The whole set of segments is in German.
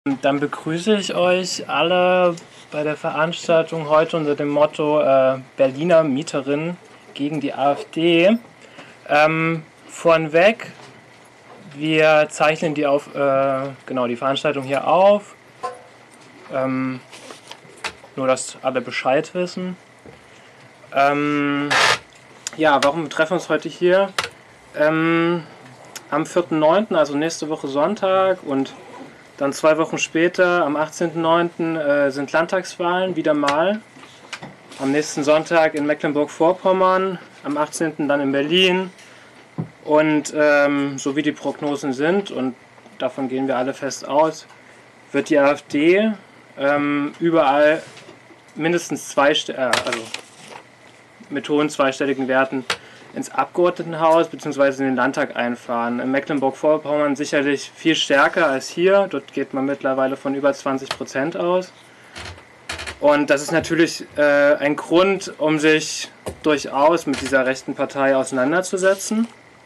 Dann begrüße ich euch alle bei der Veranstaltung heute unter dem Motto Berliner Mieterinnen gegen die AfD. Vornweg, wir zeichnen die Veranstaltung hier auf, nur dass alle Bescheid wissen. Warum treffen wir uns heute hier? Am 4.9., also nächste Woche Sonntag, und dann 2 Wochen später, am 18.9. Sind Landtagswahlen wieder mal. Am nächsten Sonntag in Mecklenburg-Vorpommern, am 18. dann in Berlin. Und so wie die Prognosen sind, und davon gehen wir alle fest aus, wird die AfD überall mindestens mit hohen zweistelligen Werten ins Abgeordnetenhaus bzw. in den Landtag einfahren. In Mecklenburg-Vorpommern sicherlich viel stärker als hier. Dort geht man mittlerweile von über 20% aus. Und das ist natürlich ein Grund, um sich durchaus mit dieser rechten Partei auseinanderzusetzen.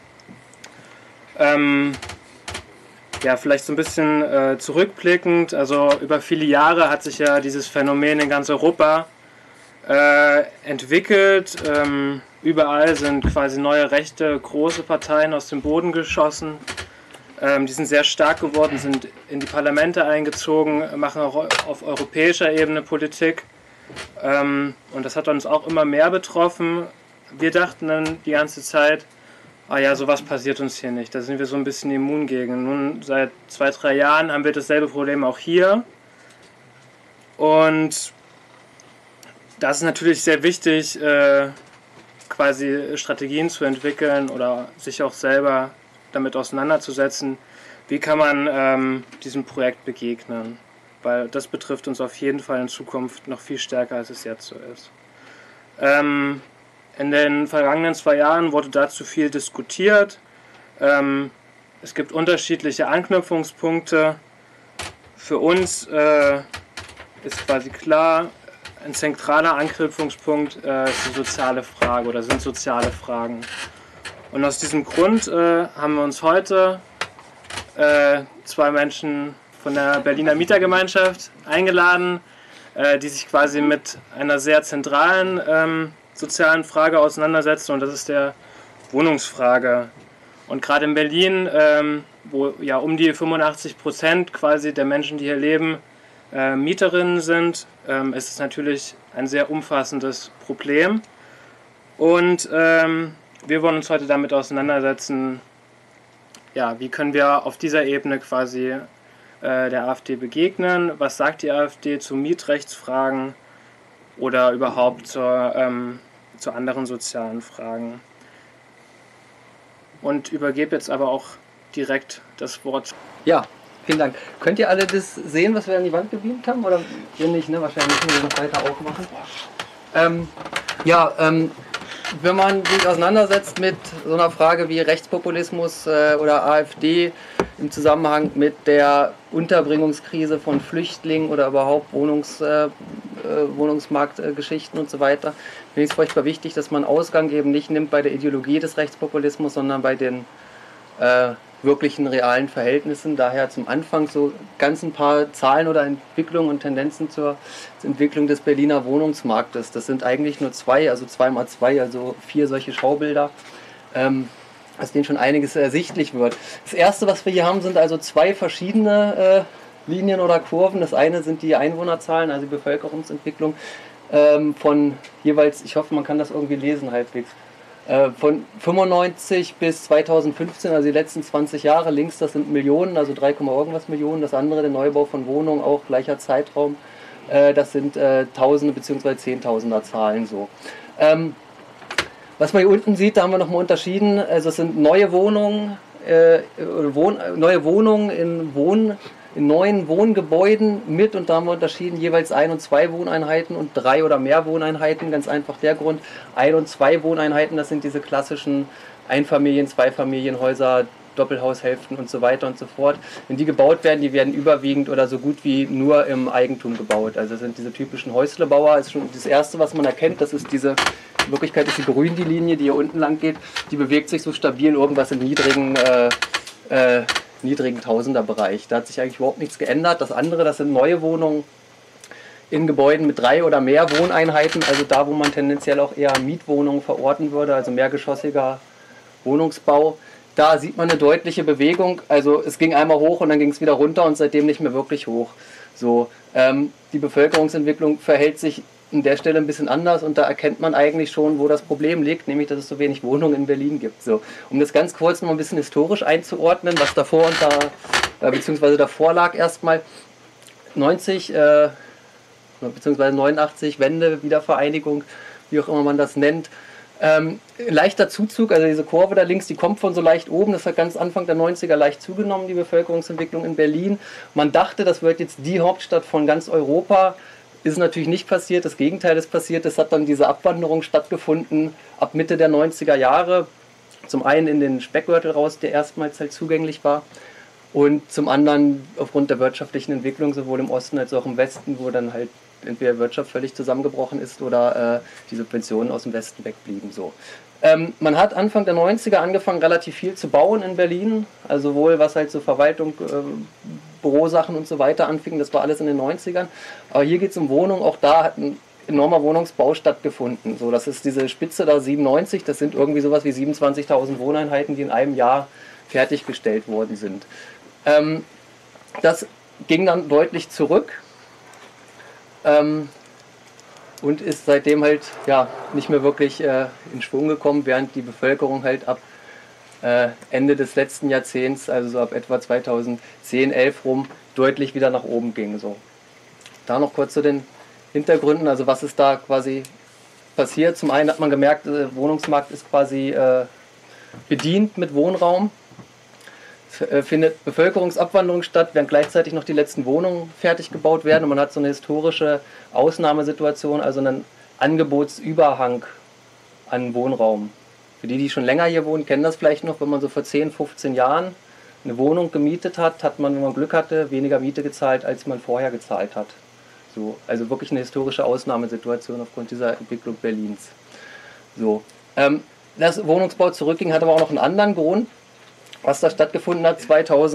Vielleicht so ein bisschen zurückblickend. Also über viele Jahre hat sich ja dieses Phänomen in ganz Europa entwickelt. Überall sind quasi neue rechte große Parteien aus dem Boden geschossen. Die sind sehr stark geworden, sind in die Parlamente eingezogen, machen auch auf europäischer Ebene Politik. Und das hat uns auch immer mehr betroffen. Wir dachten dann die ganze Zeit, sowas passiert uns hier nicht. Da sind wir so ein bisschen immun gegen. Nun, seit 2-3 Jahren haben wir dasselbe Problem auch hier. Und das ist natürlich sehr wichtig, quasi Strategien zu entwickeln oder sich auch selber damit auseinanderzusetzen. Wie kann man diesem Projekt begegnen? Weil das betrifft uns auf jeden Fall in Zukunft noch viel stärker, als es jetzt so ist. In den vergangenen 2 Jahren wurde dazu viel diskutiert. Es gibt unterschiedliche Anknüpfungspunkte. Für uns ist quasi klar, ein zentraler Anknüpfungspunkt ist die soziale Frage oder sind soziale Fragen. Und aus diesem Grund haben wir uns heute 2 Menschen von der Berliner Mietergemeinschaft eingeladen, die sich quasi mit einer sehr zentralen sozialen Frage auseinandersetzen, und das ist der Wohnungsfrage. Und gerade in Berlin, wo ja um die 85% quasi der Menschen, die hier leben, Mieterinnen sind, ist es natürlich ein sehr umfassendes Problem. Und wir wollen uns heute damit auseinandersetzen, wie können wir auf dieser Ebene quasi der AfD begegnen, was sagt die AfD zu Mietrechtsfragen oder überhaupt zu anderen sozialen Fragen. Und übergebe jetzt aber auch direkt das Wort. Ja, vielen Dank. Könnt ihr alle das sehen, was wir an die Wand gebeamt haben? Oder ihr nicht, ne? Wahrscheinlich müssen wir noch weiter aufmachen. Wenn man sich auseinandersetzt mit so einer Frage wie Rechtspopulismus oder AfD im Zusammenhang mit der Unterbringungskrise von Flüchtlingen oder überhaupt Wohnungsmarktgeschichten und so weiter, finde ich es furchtbar wichtig, dass man Ausgang eben nicht nimmt bei der Ideologie des Rechtspopulismus, sondern bei den wirklichen realen Verhältnissen. Daher zum Anfang so ganz ein paar Zahlen oder Entwicklungen und Tendenzen zur Entwicklung des Berliner Wohnungsmarktes. Das sind eigentlich nur 2, also 2x2, also 4 solche Schaubilder, aus denen schon einiges ersichtlich wird. Das erste, was wir hier haben, sind also 2 verschiedene Linien oder Kurven. Das eine sind die Einwohnerzahlen, also die Bevölkerungsentwicklung von jeweils, ich hoffe, man kann das irgendwie lesen halbwegs, von 95 bis 2015, also die letzten 20 Jahre, links das sind Millionen, also 3, irgendwas Millionen, das andere der Neubau von Wohnungen, auch gleicher Zeitraum, das sind Tausende bzw. Zehntausender Zahlen so. Was man hier unten sieht, da haben wir nochmal unterschieden, also es sind neue Wohnungen, in neuen Wohngebäuden mit, und da haben wir unterschieden jeweils 1 und 2 Wohneinheiten und 3 oder mehr Wohneinheiten. Ganz einfach der Grund, 1 und 2 Wohneinheiten, das sind diese klassischen Einfamilien-, Zweifamilienhäuser, Doppelhaushälften und so weiter und so fort. Wenn die gebaut werden, die werden überwiegend oder so gut wie nur im Eigentum gebaut. Also das sind diese typischen Häuslebauer. Das ist schon das Erste, was man erkennt, das ist diese, in Wirklichkeit ist die grün, die Linie, die hier unten lang geht, die bewegt sich so stabil irgendwas in niedrigen niedrigen Tausenderbereich. Da hat sich eigentlich überhaupt nichts geändert. Das andere, das sind neue Wohnungen in Gebäuden mit 3 oder mehr Wohneinheiten, also da, wo man tendenziell auch eher Mietwohnungen verorten würde, also mehrgeschossiger Wohnungsbau. Da sieht man eine deutliche Bewegung. Also es ging einmal hoch und dann ging es wieder runter und seitdem nicht mehr wirklich hoch. So, die Bevölkerungsentwicklung verhält sich an der Stelle ein bisschen anders und da erkennt man eigentlich schon, wo das Problem liegt, nämlich dass es so wenig Wohnungen in Berlin gibt. So, um das ganz kurz noch ein bisschen historisch einzuordnen, was davor und da, beziehungsweise davor lag erstmal 90, beziehungsweise 89, Wende, Wiedervereinigung, wie auch immer man das nennt. Leichter Zuzug, also diese Kurve da links, die kommt von so leicht oben, das hat ganz Anfang der 90er leicht zugenommen, die Bevölkerungsentwicklung in Berlin. Man dachte, das wird jetzt die Hauptstadt von ganz Europa, ist natürlich nicht passiert, das Gegenteil ist passiert, es hat dann diese Abwanderung stattgefunden ab Mitte der 90er Jahre, zum einen in den Speckgürtel raus, der erstmals halt zugänglich war, und zum anderen aufgrund der wirtschaftlichen Entwicklung, sowohl im Osten als auch im Westen, wo dann halt entweder die Wirtschaft völlig zusammengebrochen ist oder die Subventionen aus dem Westen wegblieben. So. Man hat Anfang der 90er angefangen, relativ viel zu bauen in Berlin, also sowohl was halt so Verwaltung, Bürosachen und so weiter anfing, das war alles in den 90ern. Aber hier geht es um Wohnungen, auch da hat ein enormer Wohnungsbau stattgefunden. So, das ist diese Spitze da 97, das sind irgendwie sowas wie 27.000 Wohneinheiten, die in einem Jahr fertiggestellt worden sind. Das ging dann deutlich zurück. Und ist seitdem halt ja nicht mehr wirklich in Schwung gekommen, während die Bevölkerung halt ab Ende des letzten Jahrzehnts, also so ab etwa 2010, 11 rum, deutlich wieder nach oben ging. So. Da noch kurz zu den Hintergründen, also was ist da quasi passiert. Zum einen hat man gemerkt, der Wohnungsmarkt ist quasi bedient mit Wohnraum. Findet Bevölkerungsabwanderung statt, während gleichzeitig noch die letzten Wohnungen fertig gebaut werden und man hat so eine historische Ausnahmesituation, also einen Angebotsüberhang an Wohnraum. Für die, die schon länger hier wohnen, kennen das vielleicht noch, wenn man so vor 10, 15 Jahren eine Wohnung gemietet hat, hat man, wenn man Glück hatte, weniger Miete gezahlt, als man vorher gezahlt hat. So, also wirklich eine historische Ausnahmesituation aufgrund dieser Entwicklung Berlins. So, dass Wohnungsbau zurückging, hat aber auch noch einen anderen Grund. Was da stattgefunden hat,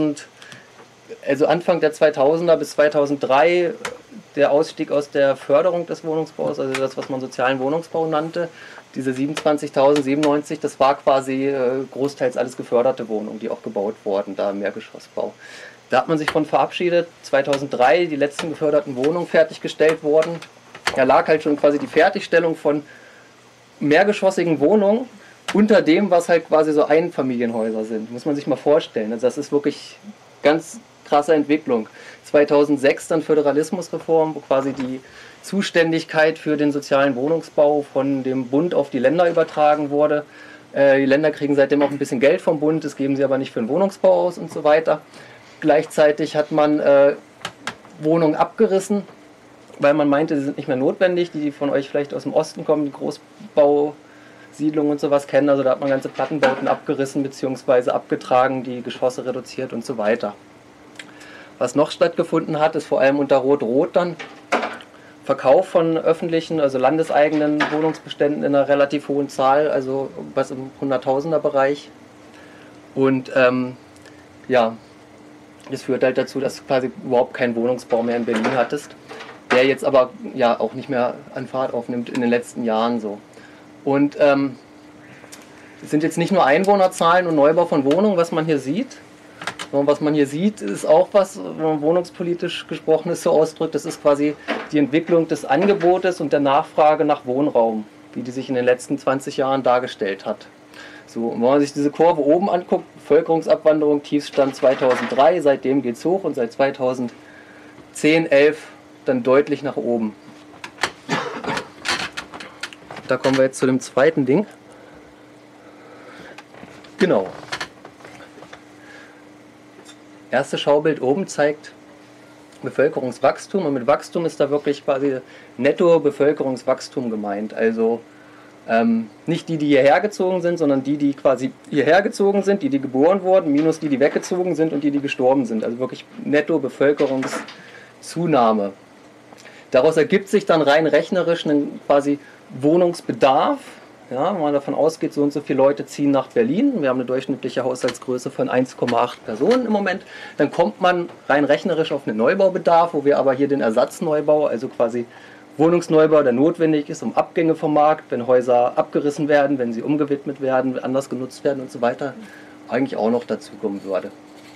also Anfang der 2000er bis 2003, der Ausstieg aus der Förderung des Wohnungsbaus, also das, was man sozialen Wohnungsbau nannte, diese 27.097, das war quasi großteils alles geförderte Wohnungen, die auch gebaut wurden, da im Mehrgeschossbau. Da hat man sich von verabschiedet, 2003 die letzten geförderten Wohnungen fertiggestellt wurden. Da lag halt schon quasi die Fertigstellung von mehrgeschossigen Wohnungen, unter dem, was halt quasi so Einfamilienhäuser sind. Muss man sich mal vorstellen. Also das ist wirklich ganz krasse Entwicklung. 2006 dann Föderalismusreform, wo quasi die Zuständigkeit für den sozialen Wohnungsbau von dem Bund auf die Länder übertragen wurde. Die Länder kriegen seitdem auch ein bisschen Geld vom Bund, das geben sie aber nicht für den Wohnungsbau aus und so weiter. Gleichzeitig hat man Wohnungen abgerissen, weil man meinte, sie sind nicht mehr notwendig. Die von euch vielleicht aus dem Osten kommen, die Großbau Siedlungen und sowas kennen, also da hat man ganze Plattenbauten abgerissen bzw. abgetragen, die Geschosse reduziert und so weiter. Was noch stattgefunden hat, ist vor allem unter Rot-Rot dann Verkauf von öffentlichen, also landeseigenen Wohnungsbeständen in einer relativ hohen Zahl, also was im Hunderttausender-Bereich. Und ja, das führt halt dazu, dass du quasi überhaupt keinen Wohnungsbau mehr in Berlin hattest, der jetzt aber ja auch nicht mehr an Fahrt aufnimmt in den letzten Jahren so. Und es sind jetzt nicht nur Einwohnerzahlen und Neubau von Wohnungen, was man hier sieht, sondern was man hier sieht, ist auch was, wenn man wohnungspolitisch gesprochen ist, so ausdrückt, das ist quasi die Entwicklung des Angebotes und der Nachfrage nach Wohnraum, wie die sich in den letzten 20 Jahren dargestellt hat. So, und wenn man sich diese Kurve oben anguckt, Bevölkerungsabwanderung, Tiefstand 2003, seitdem geht es hoch und seit 2010, 11 dann deutlich nach oben. Da kommen wir jetzt zu dem zweiten Ding. Genau. Erste Schaubild oben zeigt Bevölkerungswachstum und mit Wachstum ist da wirklich quasi Netto-Bevölkerungswachstum gemeint. Also nicht die, die hierher gezogen sind, sondern die, die quasi hierher gezogen sind, die, die geboren wurden, minus die, die weggezogen sind und die, die gestorben sind. Also wirklich Netto-Bevölkerungszunahme. Daraus ergibt sich dann rein rechnerisch ein quasi Wohnungsbedarf, ja, wenn man davon ausgeht, so und so viele Leute ziehen nach Berlin, wir haben eine durchschnittliche Haushaltsgröße von 1,8 Personen im Moment, dann kommt man rein rechnerisch auf einen Neubaubedarf, wo wir aber hier den Ersatzneubau, also quasi Wohnungsneubau, der notwendig ist, um Abgänge vom Markt, wenn Häuser abgerissen werden, wenn sie umgewidmet werden, anders genutzt werden und so weiter, eigentlich auch noch dazu kommen würde.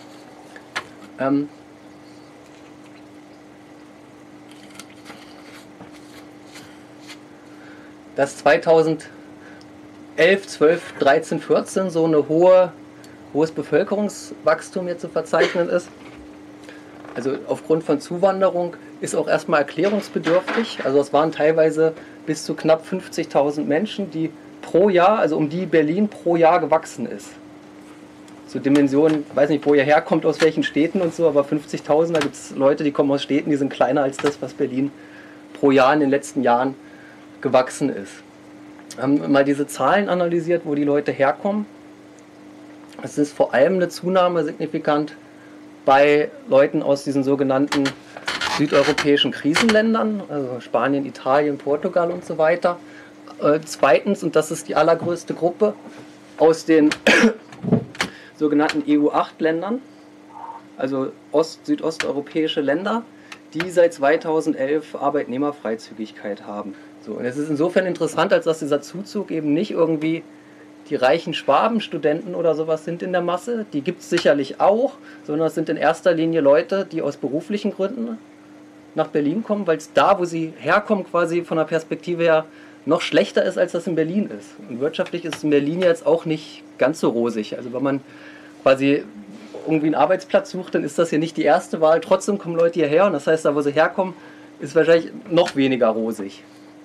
Dass 2011, 12, 13, 14 so eine hohes Bevölkerungswachstum hier zu verzeichnen ist, also aufgrund von Zuwanderung, ist auch erstmal erklärungsbedürftig. Also es waren teilweise bis zu knapp 50.000 Menschen, die pro Jahr, also um die Berlin pro Jahr gewachsen ist. So Dimensionen, ich weiß nicht, wo ihr herkommt, aus welchen Städten und so, aber 50.000, da gibt es Leute, die kommen aus Städten, die sind kleiner als das, was Berlin pro Jahr in den letzten Jahren gewachsen ist. Wir haben mal diese Zahlen analysiert, wo die Leute herkommen. Es ist vor allem eine Zunahme signifikant bei Leuten aus diesen sogenannten südeuropäischen Krisenländern, also Spanien, Italien, Portugal und so weiter. Zweitens, und das ist die allergrößte Gruppe, aus den sogenannten EU-8-Ländern, also südosteuropäische Länder, die seit 2011 Arbeitnehmerfreizügigkeit haben. So, und es ist insofern interessant, als dass dieser Zuzug eben nicht irgendwie die reichen Schwabenstudenten oder sowas sind in der Masse, die gibt es sicherlich auch, sondern es sind in erster Linie Leute, die aus beruflichen Gründen nach Berlin kommen, weil es da, wo sie herkommen, quasi von der Perspektive her noch schlechter ist, als das in Berlin ist. Und wirtschaftlich ist es in Berlin jetzt auch nicht ganz so rosig. Also wenn man quasi irgendwie einen Arbeitsplatz sucht, dann ist das hier nicht die erste Wahl. Trotzdem kommen Leute hierher und das heißt, da wo sie herkommen, ist wahrscheinlich noch weniger rosig.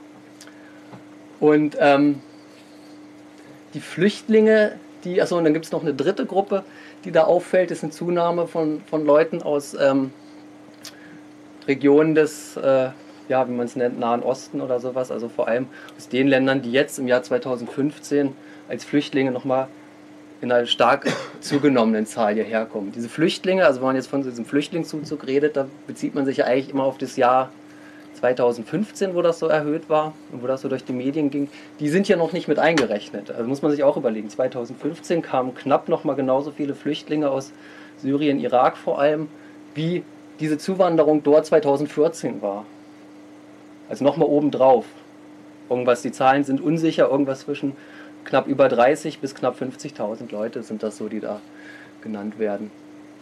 Und die Flüchtlinge, achso, und dann gibt es noch eine dritte Gruppe, die da auffällt, ist eine Zunahme von Leuten aus Regionen des, ja, wie man es nennt, Nahen Osten oder sowas, also vor allem aus den Ländern, die jetzt im Jahr 2015 als Flüchtlinge nochmal in einer stark zugenommenen Zahl hierher kommen. Diese Flüchtlinge, also wenn man jetzt von diesem Flüchtlingszuzug redet, da bezieht man sich ja eigentlich immer auf das Jahr 2015, wo das so erhöht war und wo das so durch die Medien ging, die sind ja noch nicht mit eingerechnet. Also muss man sich auch überlegen, 2015 kamen knapp nochmal genauso viele Flüchtlinge aus Syrien, Irak vor allem, wie diese Zuwanderung dort 2014 war. Also nochmal obendrauf. Irgendwas, die Zahlen sind unsicher, irgendwas zwischen knapp über 30 bis knapp 50.000 Leute sind das so, die da genannt werden.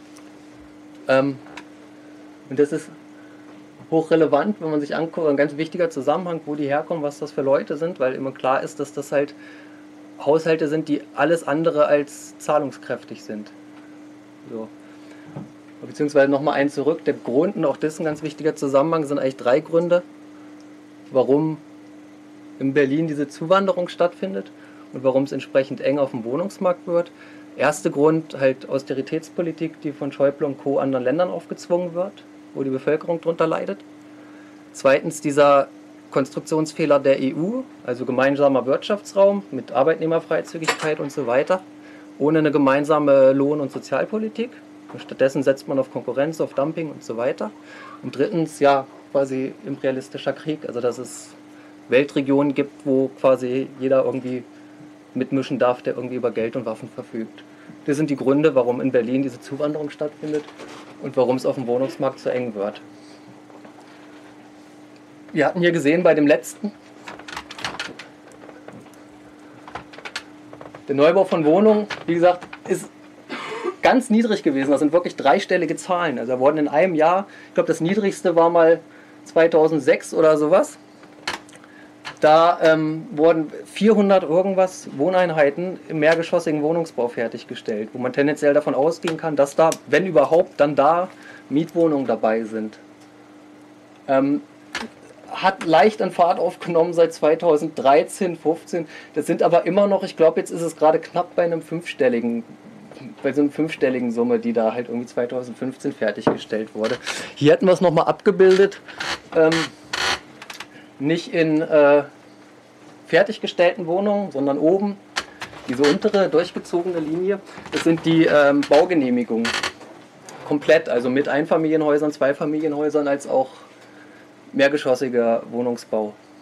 Und das ist hochrelevant, wenn man sich anguckt, ein ganz wichtiger Zusammenhang, wo die herkommen, was das für Leute sind, weil immer klar ist, dass das halt Haushalte sind, die alles andere als zahlungskräftig sind. So. Beziehungsweise nochmal einen zurück, der Grund, und auch das ist ein ganz wichtiger Zusammenhang, sind eigentlich 3 Gründe, warum in Berlin diese Zuwanderung stattfindet und warum es entsprechend eng auf dem Wohnungsmarkt wird. Erster Grund, halt Austeritätspolitik, die von Schäuble und Co. anderen Ländern aufgezwungen wird, wo die Bevölkerung darunter leidet. Zweitens dieser Konstruktionsfehler der EU, also gemeinsamer Wirtschaftsraum mit Arbeitnehmerfreizügigkeit und so weiter, ohne eine gemeinsame Lohn- und Sozialpolitik. Und stattdessen setzt man auf Konkurrenz, auf Dumping und so weiter. Und drittens, ja, quasi imperialistischer Krieg, also dass es Weltregionen gibt, wo quasi jeder irgendwie mitmischen darf, der irgendwie über Geld und Waffen verfügt. Das sind die Gründe, warum in Berlin diese Zuwanderung stattfindet und warum es auf dem Wohnungsmarkt so eng wird. Wir hatten hier gesehen bei dem letzten, der Neubau von Wohnungen, wie gesagt, ist ganz niedrig gewesen. Das sind wirklich 3-stellige Zahlen. Also da wurden in einem Jahr, ich glaube das niedrigste war mal 2006 oder sowas, da wurden 400 irgendwas Wohneinheiten im mehrgeschossigen Wohnungsbau fertiggestellt, wo man tendenziell davon ausgehen kann, dass da, wenn überhaupt, dann da Mietwohnungen dabei sind. Hat leicht an Fahrt aufgenommen seit 2013, 15. Das sind aber immer noch, ich glaube, jetzt ist es gerade knapp bei so einer fünfstelligen Summe, die da halt irgendwie 2015 fertiggestellt wurde. Hier hätten wir es nochmal abgebildet. Nicht in fertiggestellten Wohnungen, sondern oben, diese untere durchgezogene Linie, das sind die Baugenehmigungen. Komplett, also mit Einfamilienhäusern, Zweifamilienhäusern, als auch mehrgeschossiger Wohnungsbau.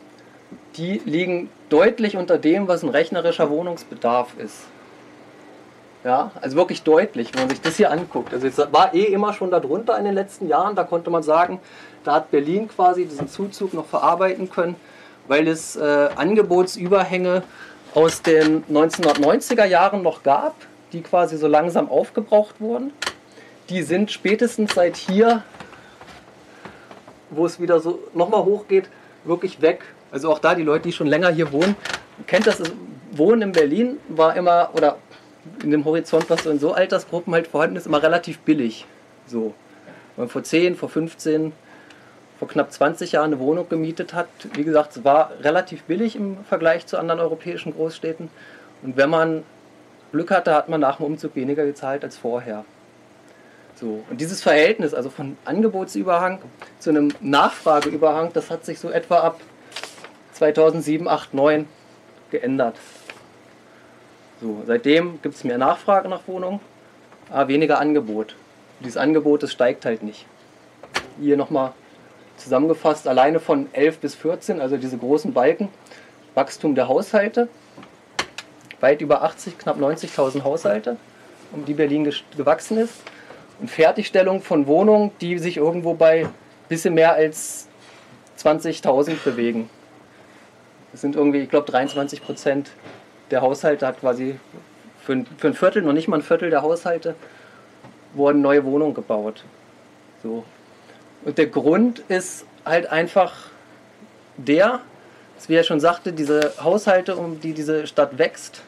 die liegen deutlich unter dem, was ein rechnerischer Wohnungsbedarf ist. Ja, also wirklich deutlich, wenn man sich das hier anguckt. Also es war immer schon darunter in den letzten Jahren, da konnte man sagen, da hat Berlin quasi diesen Zuzug noch verarbeiten können, weil es Angebotsüberhänge aus den 1990er Jahren noch gab, die quasi so langsam aufgebraucht wurden. Die sind spätestens seit hier, wo es wieder so nochmal hochgeht, wirklich weg. Also auch da die Leute, die schon länger hier wohnen, kennt das, Wohnen in Berlin war immer, oder in dem Horizont, was so in so Altersgruppen halt vorhanden ist, immer relativ billig. So. Wenn man vor 10, vor 15, vor knapp 20 Jahren eine Wohnung gemietet hat, wie gesagt, es war relativ billig im Vergleich zu anderen europäischen Großstädten. Und wenn man Glück hatte, hat man nach dem Umzug weniger gezahlt als vorher. So. Und dieses Verhältnis, also von Angebotsüberhang zu einem Nachfrageüberhang, das hat sich so etwa ab 2007, 8, 9 geändert. So, seitdem gibt es mehr Nachfrage nach Wohnungen, aber weniger Angebot. Dieses Angebot, das steigt halt nicht. Hier nochmal zusammengefasst, alleine von 11 bis 14, also diese großen Balken, Wachstum der Haushalte, weit über 80, knapp 90.000 Haushalte, um die Berlin gewachsen ist. Und Fertigstellung von Wohnungen, die sich irgendwo bei ein bisschen mehr als 20.000 bewegen. Das sind irgendwie, ich glaube, 23% der Haushalte hat quasi für ein Viertel, noch nicht mal ein Viertel der Haushalte, wurden neue Wohnungen gebaut. So. Und der Grund ist halt einfach der, wie er schon sagte, diese Haushalte, um die diese Stadt wächst,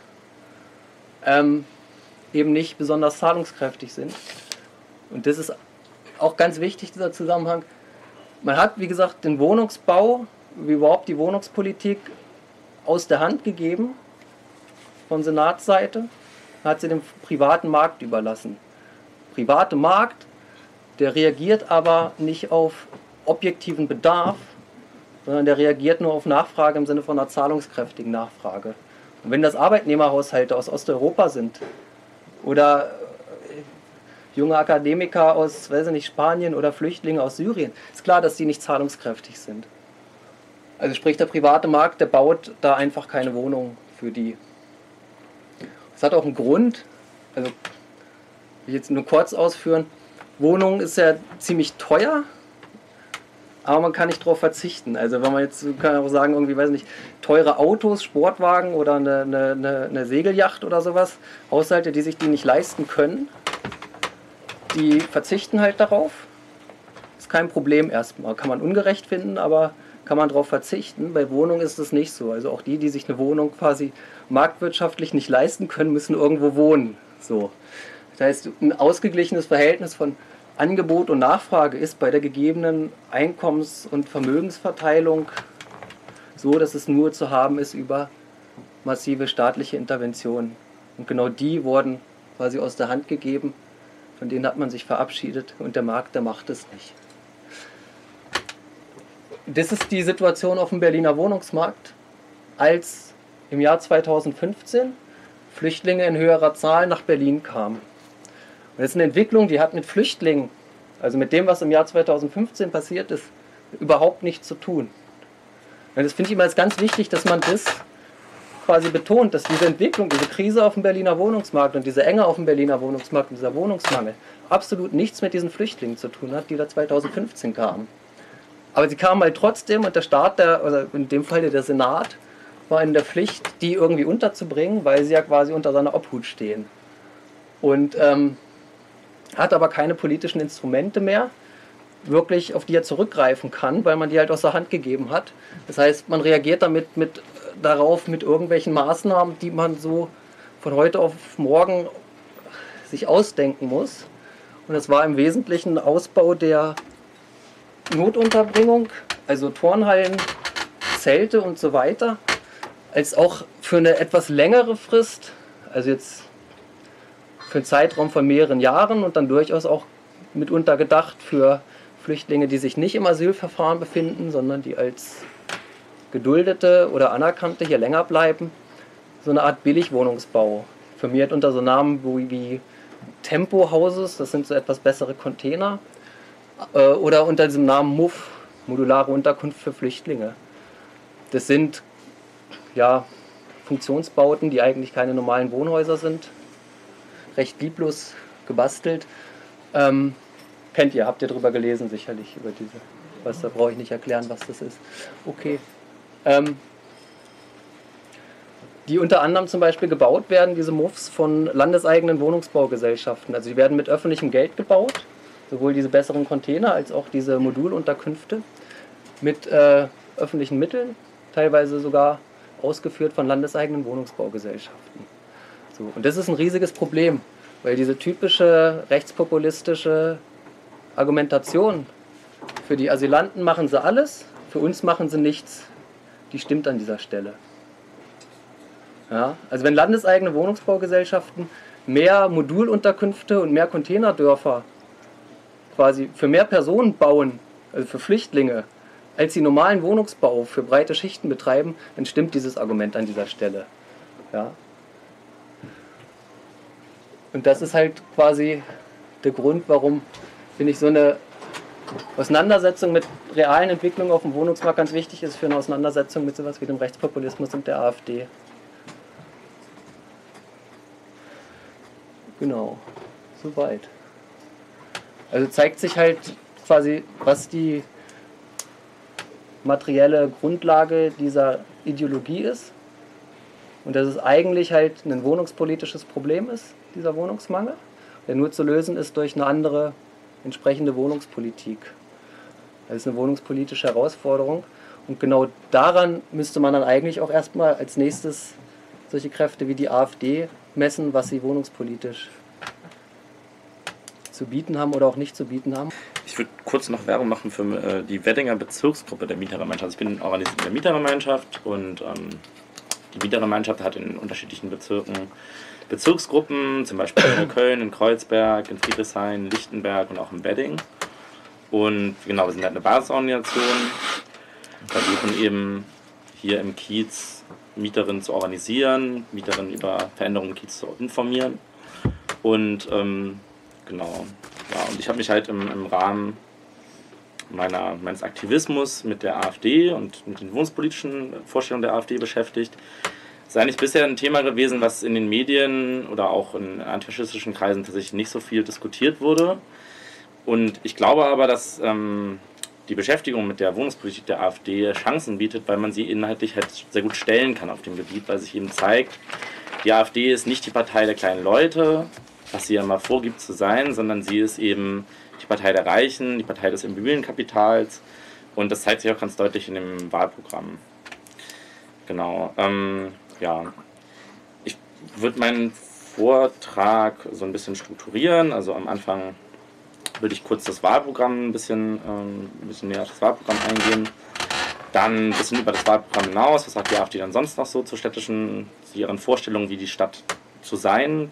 eben nicht besonders zahlungskräftig sind. Und das ist auch ganz wichtig, dieser Zusammenhang. Man hat, wie gesagt, den Wohnungsbau, wie überhaupt die Wohnungspolitik, aus der Hand gegeben von Senatsseite, hat sie dem privaten Markt überlassen. Der private Markt, der reagiert aber nicht auf objektiven Bedarf, sondern der reagiert nur auf Nachfrage im Sinne von einer zahlungskräftigen Nachfrage. Und wenn das Arbeitnehmerhaushalte aus Osteuropa sind oder junge Akademiker aus, weiß ich nicht, Spanien oder Flüchtlinge aus Syrien, ist klar, dass die nicht zahlungskräftig sind. Also sprich, der private Markt, der baut da einfach keine Wohnungen für die. Das hat auch einen Grund, also will ich jetzt nur kurz ausführen, Wohnung ist ja ziemlich teuer, aber man kann nicht darauf verzichten. Also wenn man jetzt, kann man auch sagen, irgendwie, weiß nicht, teure Autos, Sportwagen oder eine Segelyacht oder sowas, Haushalte, die sich die nicht leisten können, die verzichten halt darauf. Ist kein Problem erstmal, kann man ungerecht finden, aber kann man darauf verzichten. Bei Wohnungen ist es nicht so. Also auch die, die sich eine Wohnung quasi marktwirtschaftlich nicht leisten können, müssen irgendwo wohnen. So. Das heißt, ein ausgeglichenes Verhältnis von Angebot und Nachfrage ist bei der gegebenen Einkommens- und Vermögensverteilung so, dass es nur zu haben ist über massive staatliche Interventionen. Und genau die wurden quasi aus der Hand gegeben, von denen hat man sich verabschiedet und der Markt, der macht es nicht. Das ist die Situation auf dem Berliner Wohnungsmarkt, als im Jahr 2015 Flüchtlinge in höherer Zahl nach Berlin kamen. Und das ist eine Entwicklung, die hat mit Flüchtlingen, also mit dem, was im Jahr 2015 passiert ist, überhaupt nichts zu tun. Und das finde ich immer als ganz wichtig, dass man das quasi betont, dass diese Entwicklung, diese Krise auf dem Berliner Wohnungsmarkt und diese Enge auf dem Berliner Wohnungsmarkt und dieser Wohnungsmangel absolut nichts mit diesen Flüchtlingen zu tun hat, die da 2015 kamen. Aber sie kamen halt trotzdem und der Staat, oder in dem Fall der Senat, war in der Pflicht, die irgendwie unterzubringen, weil sie ja quasi unter seiner Obhut stehen. Und hat aber keine politischen Instrumente mehr, wirklich auf die er zurückgreifen kann, weil man die halt aus der Hand gegeben hat. Das heißt, man reagiert damit darauf mit irgendwelchen Maßnahmen, die man so von heute auf morgen sich ausdenken muss. Und das war im Wesentlichen ein Ausbau der Notunterbringung, also Turnhallen, Zelte und so weiter, als auch für eine etwas längere Frist, also jetzt für einen Zeitraum von mehreren Jahren und dann durchaus auch mitunter gedacht für Flüchtlinge, die sich nicht im Asylverfahren befinden, sondern die als Geduldete oder Anerkannte hier länger bleiben, so eine Art Billigwohnungsbau, firmiert unter so Namen wie Tempo-Houses, das sind so etwas bessere Container, oder unter diesem Namen MUF, modulare Unterkunft für Flüchtlinge. Das sind ja Funktionsbauten, die eigentlich keine normalen Wohnhäuser sind. Recht lieblos gebastelt. Kennt ihr, habt ihr drüber gelesen sicherlich, über diese, da brauche ich nicht erklären, was das ist. Okay. Die unter anderem zum Beispiel gebaut werden, diese MUFs, von landeseigenen Wohnungsbaugesellschaften. Also die werden mit öffentlichem Geld gebaut, sowohl diese besseren Container als auch diese Modulunterkünfte mit öffentlichen Mitteln, teilweise sogar ausgeführt von landeseigenen Wohnungsbaugesellschaften. So, und das ist ein riesiges Problem, weil diese typische rechtspopulistische Argumentation, für die Asylanten machen sie alles, für uns machen sie nichts, die stimmt an dieser Stelle. Ja, also wenn landeseigene Wohnungsbaugesellschaften mehr Modulunterkünfte und mehr Containerdörfer quasi für mehr Personen bauen, also für Flüchtlinge, als sie normalen Wohnungsbau für breite Schichten betreiben, dann stimmt dieses Argument an dieser Stelle. Ja. Und das ist halt quasi der Grund, warum, finde ich, so eine Auseinandersetzung mit realen Entwicklungen auf dem Wohnungsmarkt ganz wichtig ist für eine Auseinandersetzung mit sowas wie dem Rechtspopulismus und der AfD. Genau, soweit. Also zeigt sich halt quasi, was die materielle Grundlage dieser Ideologie ist und dass es eigentlich halt ein wohnungspolitisches Problem ist, dieser Wohnungsmangel, der nur zu lösen ist durch eine andere entsprechende Wohnungspolitik. Das ist eine wohnungspolitische Herausforderung und genau daran müsste man dann eigentlich auch erstmal als nächstes solche Kräfte wie die AfD messen, was sie wohnungspolitisch zu bieten haben oder auch nicht zu bieten haben. Ich würde kurz noch Werbung machen für die Weddinger Bezirksgruppe der Mietergemeinschaft. Ich bin organisiert in der Mietergemeinschaft und die Mietergemeinschaft hat in unterschiedlichen Bezirken Bezirksgruppen, zum Beispiel in Köln, in Kreuzberg, in Friedrichshain, in Lichtenberg und auch in Wedding. Und genau, wir sind halt eine Basisorganisation, versuchen eben hier im Kiez Mieterinnen zu organisieren, Mieterinnen über Veränderungen im Kiez zu informieren. Und genau, ja, und ich habe mich halt im Rahmen meines Aktivismus mit der AfD und mit den wohnungspolitischen Vorstellungen der AfD beschäftigt. Das ist eigentlich bisher ein Thema gewesen, was in den Medien oder auch in antifaschistischen Kreisen tatsächlich nicht so viel diskutiert wurde. Und ich glaube aber, dass die Beschäftigung mit der Wohnungspolitik der AfD Chancen bietet, weil man sie inhaltlich halt sehr gut stellen kann auf dem Gebiet, weil sich eben zeigt, die AfD ist nicht die Partei der kleinen Leute, was sie ja mal vorgibt zu sein, sondern sie ist eben die Partei der Reichen, die Partei des Immobilienkapitals und das zeigt sich auch ganz deutlich in dem Wahlprogramm. Genau, ja, ich würde meinen Vortrag so ein bisschen strukturieren, also am Anfang würde ich kurz das Wahlprogramm ein bisschen näher auf das Wahlprogramm eingehen, dann ein bisschen über das Wahlprogramm hinaus, was sagt die AfD dann sonst noch so zu ihren Vorstellungen, wie die Stadt zu sein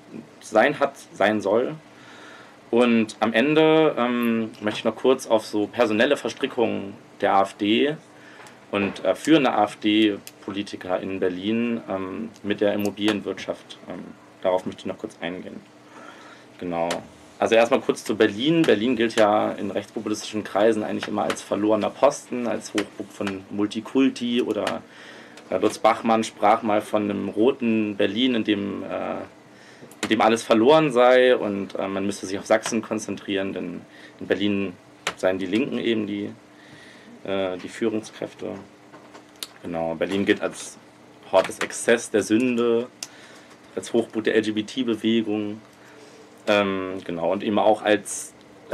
soll. Und am Ende möchte ich noch kurz auf so personelle Verstrickungen der AfD und führende AfD-Politiker in Berlin mit der Immobilienwirtschaft, darauf möchte ich noch kurz eingehen. Genau. Also erstmal kurz zu Berlin. Berlin gilt ja in rechtspopulistischen Kreisen eigentlich immer als verlorener Posten, als Hochburg von Multikulti oder Lutz Bachmann sprach mal von einem roten Berlin, in dem alles verloren sei und man müsste sich auf Sachsen konzentrieren, denn in Berlin seien die Linken eben die Führungskräfte. Genau, Berlin gilt als Hort des Exzess, der Sünde, als Hochburg der LGBT-Bewegung, genau, und eben auch als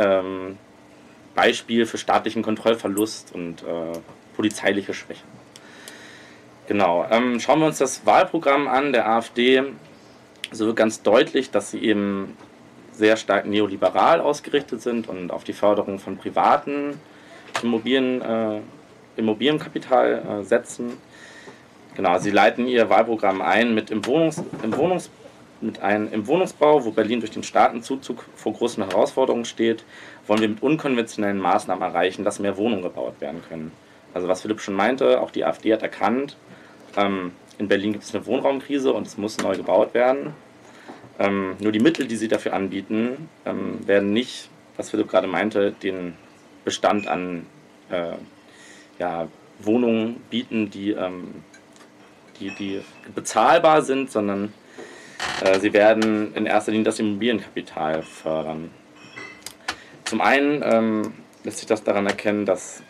Beispiel für staatlichen Kontrollverlust und polizeiliche Schwäche. Genau, schauen wir uns das Wahlprogramm an der AfD. So wird ganz deutlich, dass sie eben sehr stark neoliberal ausgerichtet sind und auf die Förderung von privaten Immobilienkapital setzen. Genau, sie leiten ihr Wahlprogramm ein mit im Wohnungsbau, wo Berlin durch den Staatenzuzug vor großen Herausforderungen steht, wollen wir mit unkonventionellen Maßnahmen erreichen, dass mehr Wohnungen gebaut werden können. Also was Philipp schon meinte, auch die AfD hat erkannt, in Berlin gibt es eine Wohnraumkrise und es muss neu gebaut werden. Nur die Mittel, die sie dafür anbieten, werden nicht, was Philipp gerade meinte, den Bestand an Wohnungen bieten, die bezahlbar sind, sondern sie werden in erster Linie das Immobilienkapital fördern. Zum einen lässt sich das daran erkennen, dass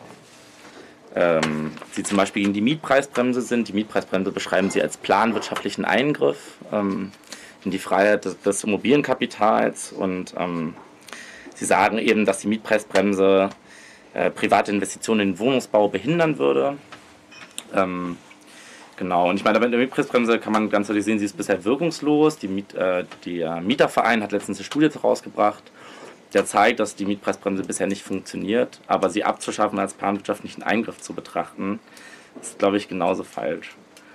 sie zum Beispiel gegen die Mietpreisbremse sind. Die Mietpreisbremse beschreiben sie als planwirtschaftlichen Eingriff in die Freiheit des Immobilienkapitals, und sie sagen eben, dass die Mietpreisbremse private Investitionen in den Wohnungsbau behindern würde. Genau, und ich meine, bei der Mietpreisbremse kann man ganz deutlich sehen, sie ist bisher wirkungslos. Der Mieterverein hat letztens eine Studie herausgebracht, der zeigt, dass die Mietpreisbremse bisher nicht funktioniert, aber sie abzuschaffen als planwirtschaftlichen Eingriff zu betrachten, ist, glaube ich, genauso falsch.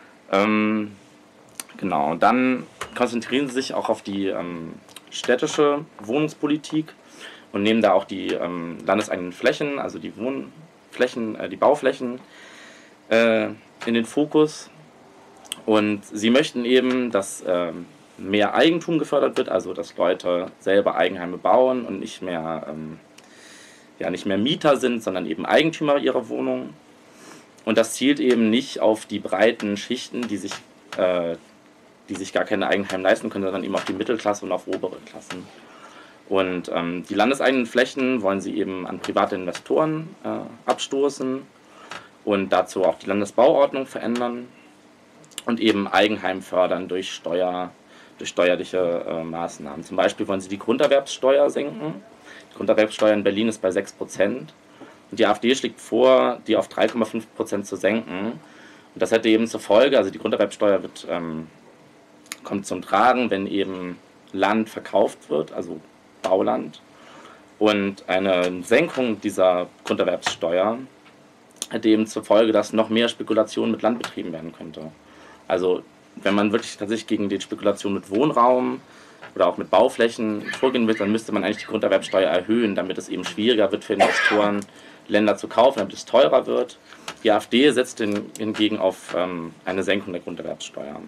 Genau, und dann konzentrieren sie sich auch auf die städtische Wohnungspolitik und nehmen da auch die landeseigenen Flächen, also die Wohnflächen, die Bauflächen in den Fokus. Und sie möchten eben, dass mehr Eigentum gefördert wird, also dass Leute selber Eigenheime bauen und nicht mehr Mieter sind, sondern eben Eigentümer ihrer Wohnung. Und das zielt eben nicht auf die breiten Schichten, die sich gar keine Eigenheime leisten können, sondern eben auf die Mittelklasse und auf obere Klassen. Und die landeseigenen Flächen wollen sie eben an private Investoren abstoßen und dazu auch die Landesbauordnung verändern und eben Eigenheim fördern durch steuerliche Maßnahmen. Zum Beispiel wollen sie die Grunderwerbssteuer senken. Die Grunderwerbssteuer in Berlin ist bei 6%. Und die AfD schlägt vor, die auf 3,5% zu senken. Und das hätte eben zur Folge, also die Grunderwerbssteuer kommt zum Tragen, wenn eben Land verkauft wird, also Bauland. Und eine Senkung dieser Grunderwerbssteuer hätte eben zur Folge, dass noch mehr Spekulation mit Land betrieben werden könnte. Also wenn man wirklich tatsächlich gegen die Spekulation mit Wohnraum oder auch mit Bauflächen vorgehen will, dann müsste man eigentlich die Grunderwerbssteuer erhöhen, damit es eben schwieriger wird für Investoren, Länder zu kaufen, damit es teurer wird. Die AfD setzt hingegen auf eine Senkung der Grunderwerbssteuer.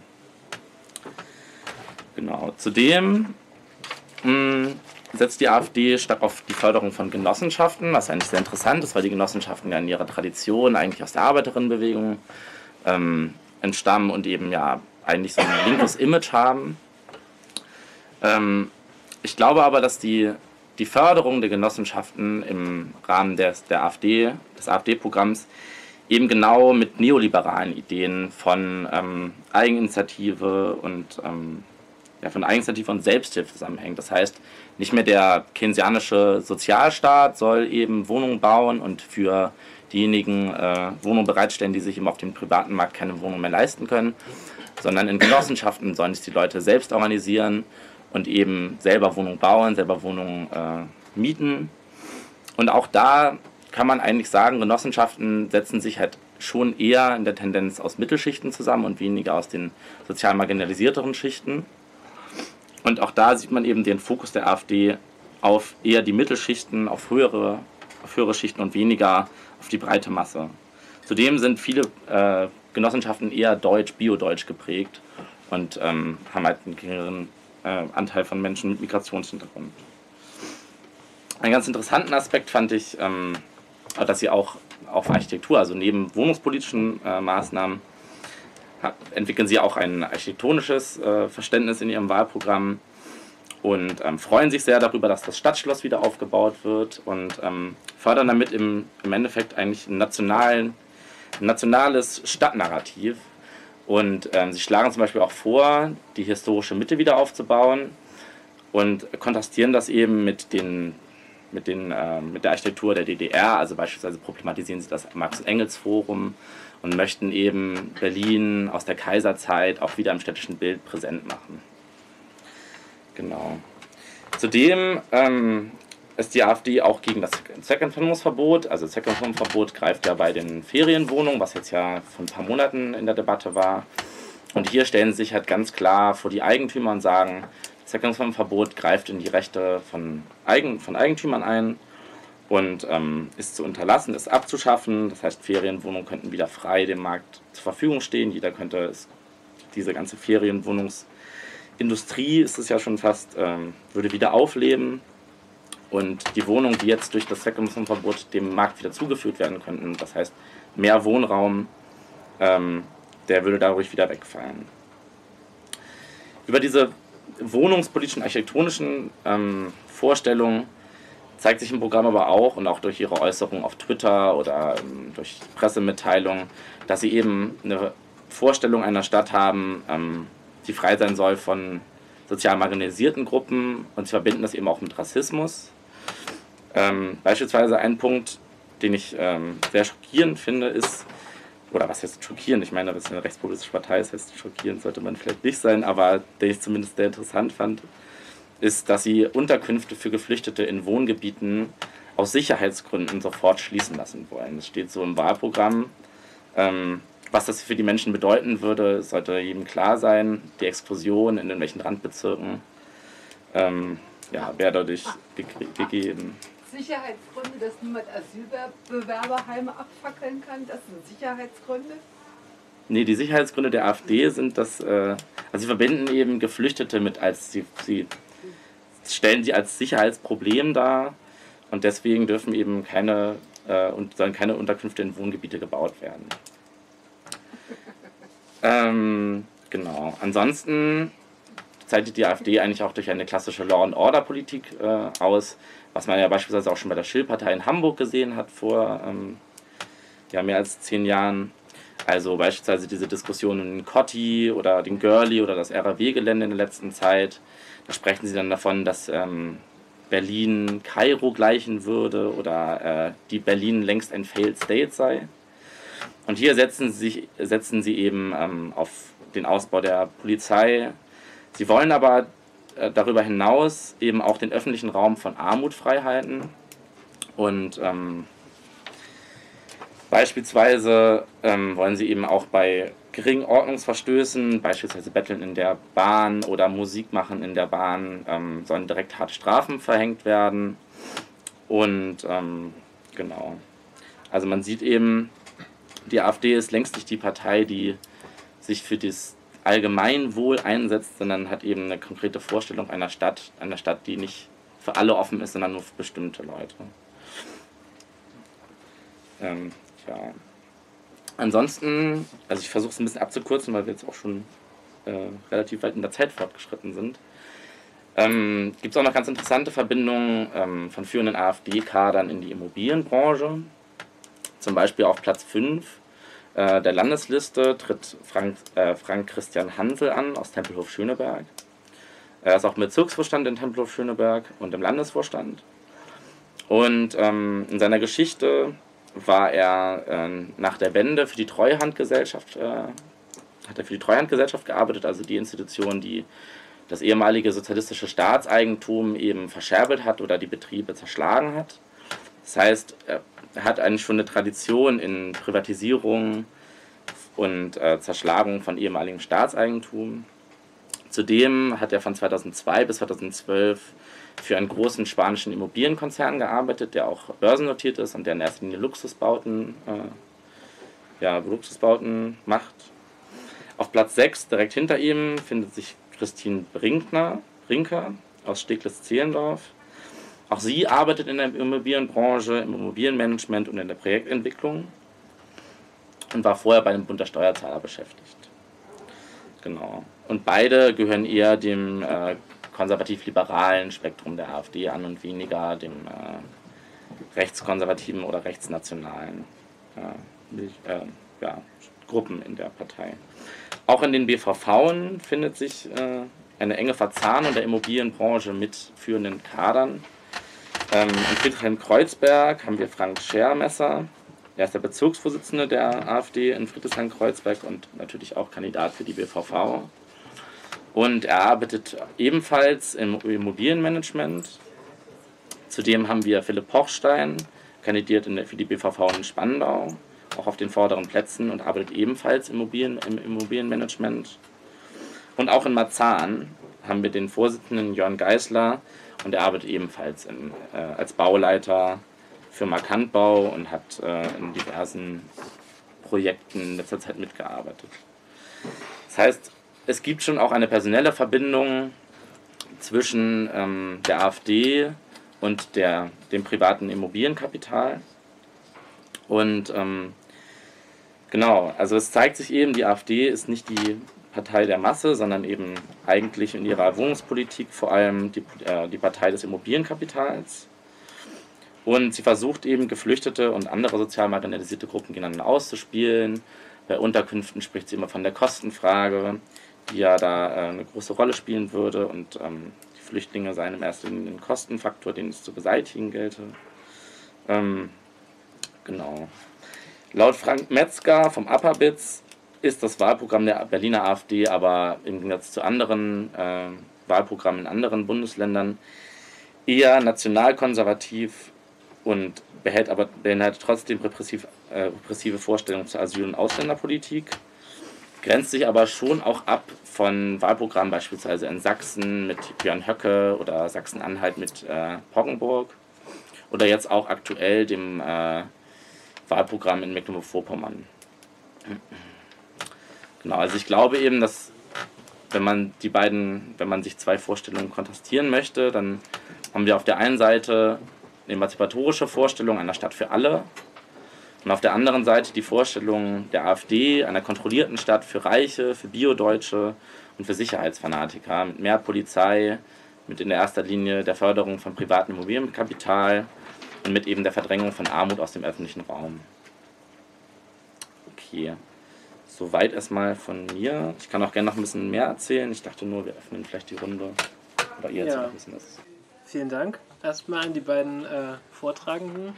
Genau. Zudem setzt die AfD stark auf die Förderung von Genossenschaften, was eigentlich sehr interessant ist, weil die Genossenschaften ja in ihrer Tradition eigentlich aus der Arbeiterinnenbewegung entstammen und eben ja eigentlich so ein linkes Image haben. Ich glaube aber, dass die Förderung der Genossenschaften im Rahmen des AfD-Programms eben genau mit neoliberalen Ideen von Eigeninitiative und Selbsthilfe zusammenhängt. Das heißt, nicht mehr der keynesianische Sozialstaat soll eben Wohnungen bauen und für diejenigen Wohnungen bereitstellen, die sich eben auf dem privaten Markt keine Wohnung mehr leisten können, sondern in Genossenschaften sollen sich die Leute selbst organisieren und eben selber Wohnungen bauen, selber Wohnungen mieten. Und auch da kann man eigentlich sagen, Genossenschaften setzen sich halt schon eher in der Tendenz aus Mittelschichten zusammen und weniger aus den sozial marginalisierteren Schichten. Und auch da sieht man eben den Fokus der AfD auf eher die Mittelschichten, auf höhere Schichten und weniger auf die breite Masse. Zudem sind viele Genossenschaften eher biodeutsch geprägt und haben halt einen geringeren Anteil von Menschen mit Migrationshintergrund. Einen ganz interessanten Aspekt fand ich, dass sie auch auf Architektur, also neben wohnungspolitischen Maßnahmen, entwickeln sie auch ein architektonisches Verständnis in ihrem Wahlprogramm und freuen sich sehr darüber, dass das Stadtschloss wieder aufgebaut wird und fördern damit im Endeffekt eigentlich ein nationales Stadtnarrativ. Und sie schlagen zum Beispiel auch vor, die historische Mitte wieder aufzubauen und kontrastieren das eben mit der Architektur der DDR. Also beispielsweise problematisieren sie das Marx-Engels-Forum und möchten eben Berlin aus der Kaiserzeit auch wieder im städtischen Bild präsent machen. Genau. Zudem ist die AfD auch gegen das Zweckentfremdungsverbot. Also das Zweckentfremdungsverbot greift ja bei den Ferienwohnungen, was jetzt ja vor ein paar Monaten in der Debatte war. Und hier stellen sie sich halt ganz klar vor die Eigentümer und sagen, das Zweckentfremdungsverbot greift in die Rechte von Eigentümern ein und ist zu unterlassen, ist abzuschaffen. Das heißt, Ferienwohnungen könnten wieder frei dem Markt zur Verfügung stehen. Jeder könnte diese ganze Ferienwohnungsindustrie, ist es ja schon fast, würde wieder aufleben. Und die Wohnungen, die jetzt durch das Zwecknutzungsverbot dem Markt wieder zugeführt werden könnten, das heißt mehr Wohnraum, der würde dadurch wieder wegfallen. Über diese wohnungspolitischen, architektonischen Vorstellungen zeigt sich im Programm aber auch und auch durch ihre Äußerungen auf Twitter oder durch Pressemitteilungen, dass sie eben eine Vorstellung einer Stadt haben, die frei sein soll von sozial marginalisierten Gruppen, und sie verbinden das eben auch mit Rassismus. Beispielsweise ein Punkt, den ich sehr schockierend finde, ist, oder was heißt schockierend, ich meine, das ist eine rechtspopulistische Partei, das heißt schockierend sollte man vielleicht nicht sein, aber den ich zumindest sehr interessant fand, ist, dass sie Unterkünfte für Geflüchtete in Wohngebieten aus Sicherheitsgründen sofort schließen lassen wollen. Das steht so im Wahlprogramm. Was das für die Menschen bedeuten würde, sollte jedem klar sein. Die Exklusion in irgendwelchen Randbezirken wäre dadurch gegeben. Sicherheitsgründe, dass niemand Asylbewerberheime abfackeln kann, das sind Sicherheitsgründe? Nee, die Sicherheitsgründe der AfD sind, dass sie verbinden eben Geflüchtete mit sie stellen sie als Sicherheitsproblem dar, und deswegen dürfen eben sollen keine Unterkünfte in Wohngebiete gebaut werden. Genau. Ansonsten zeichnet die AfD eigentlich auch durch eine klassische Law-and-Order-Politik aus, was man ja beispielsweise auch schon bei der Schill-Partei in Hamburg gesehen hat vor mehr als 10 Jahren. Also beispielsweise diese Diskussion um den Kotti oder den Görli oder das RAW-Gelände in der letzten Zeit. Da sprechen sie dann davon, dass Berlin Kairo gleichen würde oder die Berlin längst ein Failed State sei. Und hier setzen sie eben auf den Ausbau der Polizei. Sie wollen aber darüber hinaus eben auch den öffentlichen Raum von Armut frei halten. Und beispielsweise wollen sie eben auch bei geringen Ordnungsverstößen, beispielsweise Betteln in der Bahn oder Musik machen in der Bahn, sollen direkt harte Strafen verhängt werden. Und genau. Also man sieht eben, die AfD ist längst nicht die Partei, die sich für das Allgemeinwohl einsetzt, sondern hat eben eine konkrete Vorstellung einer Stadt, die nicht für alle offen ist, sondern nur für bestimmte Leute. Ansonsten, also ich versuche es ein bisschen abzukürzen, weil wir jetzt auch schon relativ weit in der Zeit fortgeschritten sind. Gibt es auch noch ganz interessante Verbindungen von führenden AfD-Kadern in die Immobilienbranche. Zum Beispiel auf Platz 5 der Landesliste tritt Frank Christian Hansel an aus Tempelhof-Schöneberg. Er ist auch im Bezirksvorstand in Tempelhof-Schöneberg und im Landesvorstand. Und in seiner Geschichte war er nach der Wende für die Treuhandgesellschaft, gearbeitet, also die Institution, die das ehemalige sozialistische Staatseigentum eben verscherbelt hat oder die Betriebe zerschlagen hat. Das heißt, er hat eigentlich schon eine Tradition in Privatisierung und Zerschlagung von ehemaligem Staatseigentum. Zudem hat er von 2002 bis 2012 für einen großen spanischen Immobilienkonzern gearbeitet, der auch börsennotiert ist und der in erster Linie Luxusbauten macht. Auf Platz 6, direkt hinter ihm, findet sich Christine Brinker aus Steglitz-Zehlendorf. Auch sie arbeitet in der Immobilienbranche, im Immobilienmanagement und in der Projektentwicklung und war vorher bei dem Bund der Steuerzahler beschäftigt. Genau. Und beide gehören eher dem konservativ-liberalen Spektrum der AfD an und weniger dem rechtskonservativen oder rechtsnationalen Gruppen in der Partei. Auch in den BVVen findet sich eine enge Verzahnung der Immobilienbranche mit führenden Kadern. In Friedrichshain-Kreuzberg haben wir Frank Schermesser. Er ist der Bezirksvorsitzende der AfD in Friedrichshain-Kreuzberg und natürlich auch Kandidat für die BVV. Und er arbeitet ebenfalls im Immobilienmanagement. Zudem haben wir Philipp Pochstein, kandidiert für die BVV in Spandau, auch auf den vorderen Plätzen und arbeitet ebenfalls im Immobilienmanagement. Und auch in Marzahn haben wir den Vorsitzenden Jörn Geisler und er arbeitet ebenfalls als Bauleiter für Markantbau und hat in diversen Projekten in letzter Zeit mitgearbeitet. Das heißt, es gibt schon auch eine personelle Verbindung zwischen der AfD und dem privaten Immobilienkapital. Und genau, also es zeigt sich eben, die AfD ist nicht die Partei der Masse, sondern eben eigentlich in ihrer Wohnungspolitik vor allem die Partei des Immobilienkapitals. Und sie versucht eben, Geflüchtete und andere sozial marginalisierte Gruppen gegeneinander auszuspielen. Bei Unterkünften spricht sie immer von der Kostenfrage, die ja da eine große Rolle spielen würde. Und die Flüchtlinge seien im ersten Linie ein Kostenfaktor, den es zu beseitigen gelte. Genau. Laut Frank Metzger vom Upperbitz ist das Wahlprogramm der Berliner AfD aber im Gegensatz zu anderen Wahlprogrammen in anderen Bundesländern eher nationalkonservativ und beinhaltet trotzdem repressive Vorstellungen zur Asyl- und Ausländerpolitik, grenzt sich aber schon auch ab von Wahlprogrammen beispielsweise in Sachsen mit Björn Höcke oder Sachsen-Anhalt mit Poggenburg oder jetzt auch aktuell dem Wahlprogramm in Mecklenburg-Vorpommern. Genau, also ich glaube eben, dass wenn man sich zwei Vorstellungen kontrastieren möchte, dann haben wir auf der einen Seite eine emanzipatorische Vorstellung einer Stadt für alle und auf der anderen Seite die Vorstellung der AfD einer kontrollierten Stadt für Reiche, für Biodeutsche und für Sicherheitsfanatiker mit mehr Polizei, mit in der erster Linie der Förderung von privatem Immobilienkapital und mit eben der Verdrängung von Armut aus dem öffentlichen Raum. Okay, soweit erstmal von mir. Ich kann auch gerne noch ein bisschen mehr erzählen. Ich dachte nur, wir öffnen vielleicht die Runde. Oder ihr erzählt ein bisschen was. Vielen Dank erstmal an die beiden Vortragenden.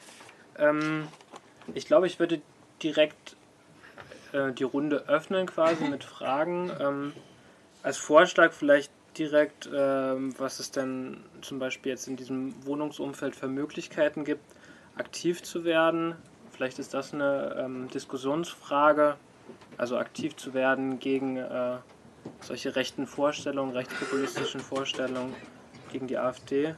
Ich glaube, ich würde direkt die Runde öffnen quasi mit Fragen. Als Vorschlag vielleicht direkt, was es denn zum Beispiel jetzt in diesem Wohnungsumfeld für Möglichkeiten gibt, aktiv zu werden. Vielleicht ist das eine Diskussionsfrage, also aktiv zu werden gegen solche rechten Vorstellungen, rechtspopulistischen Vorstellungen gegen die AfD.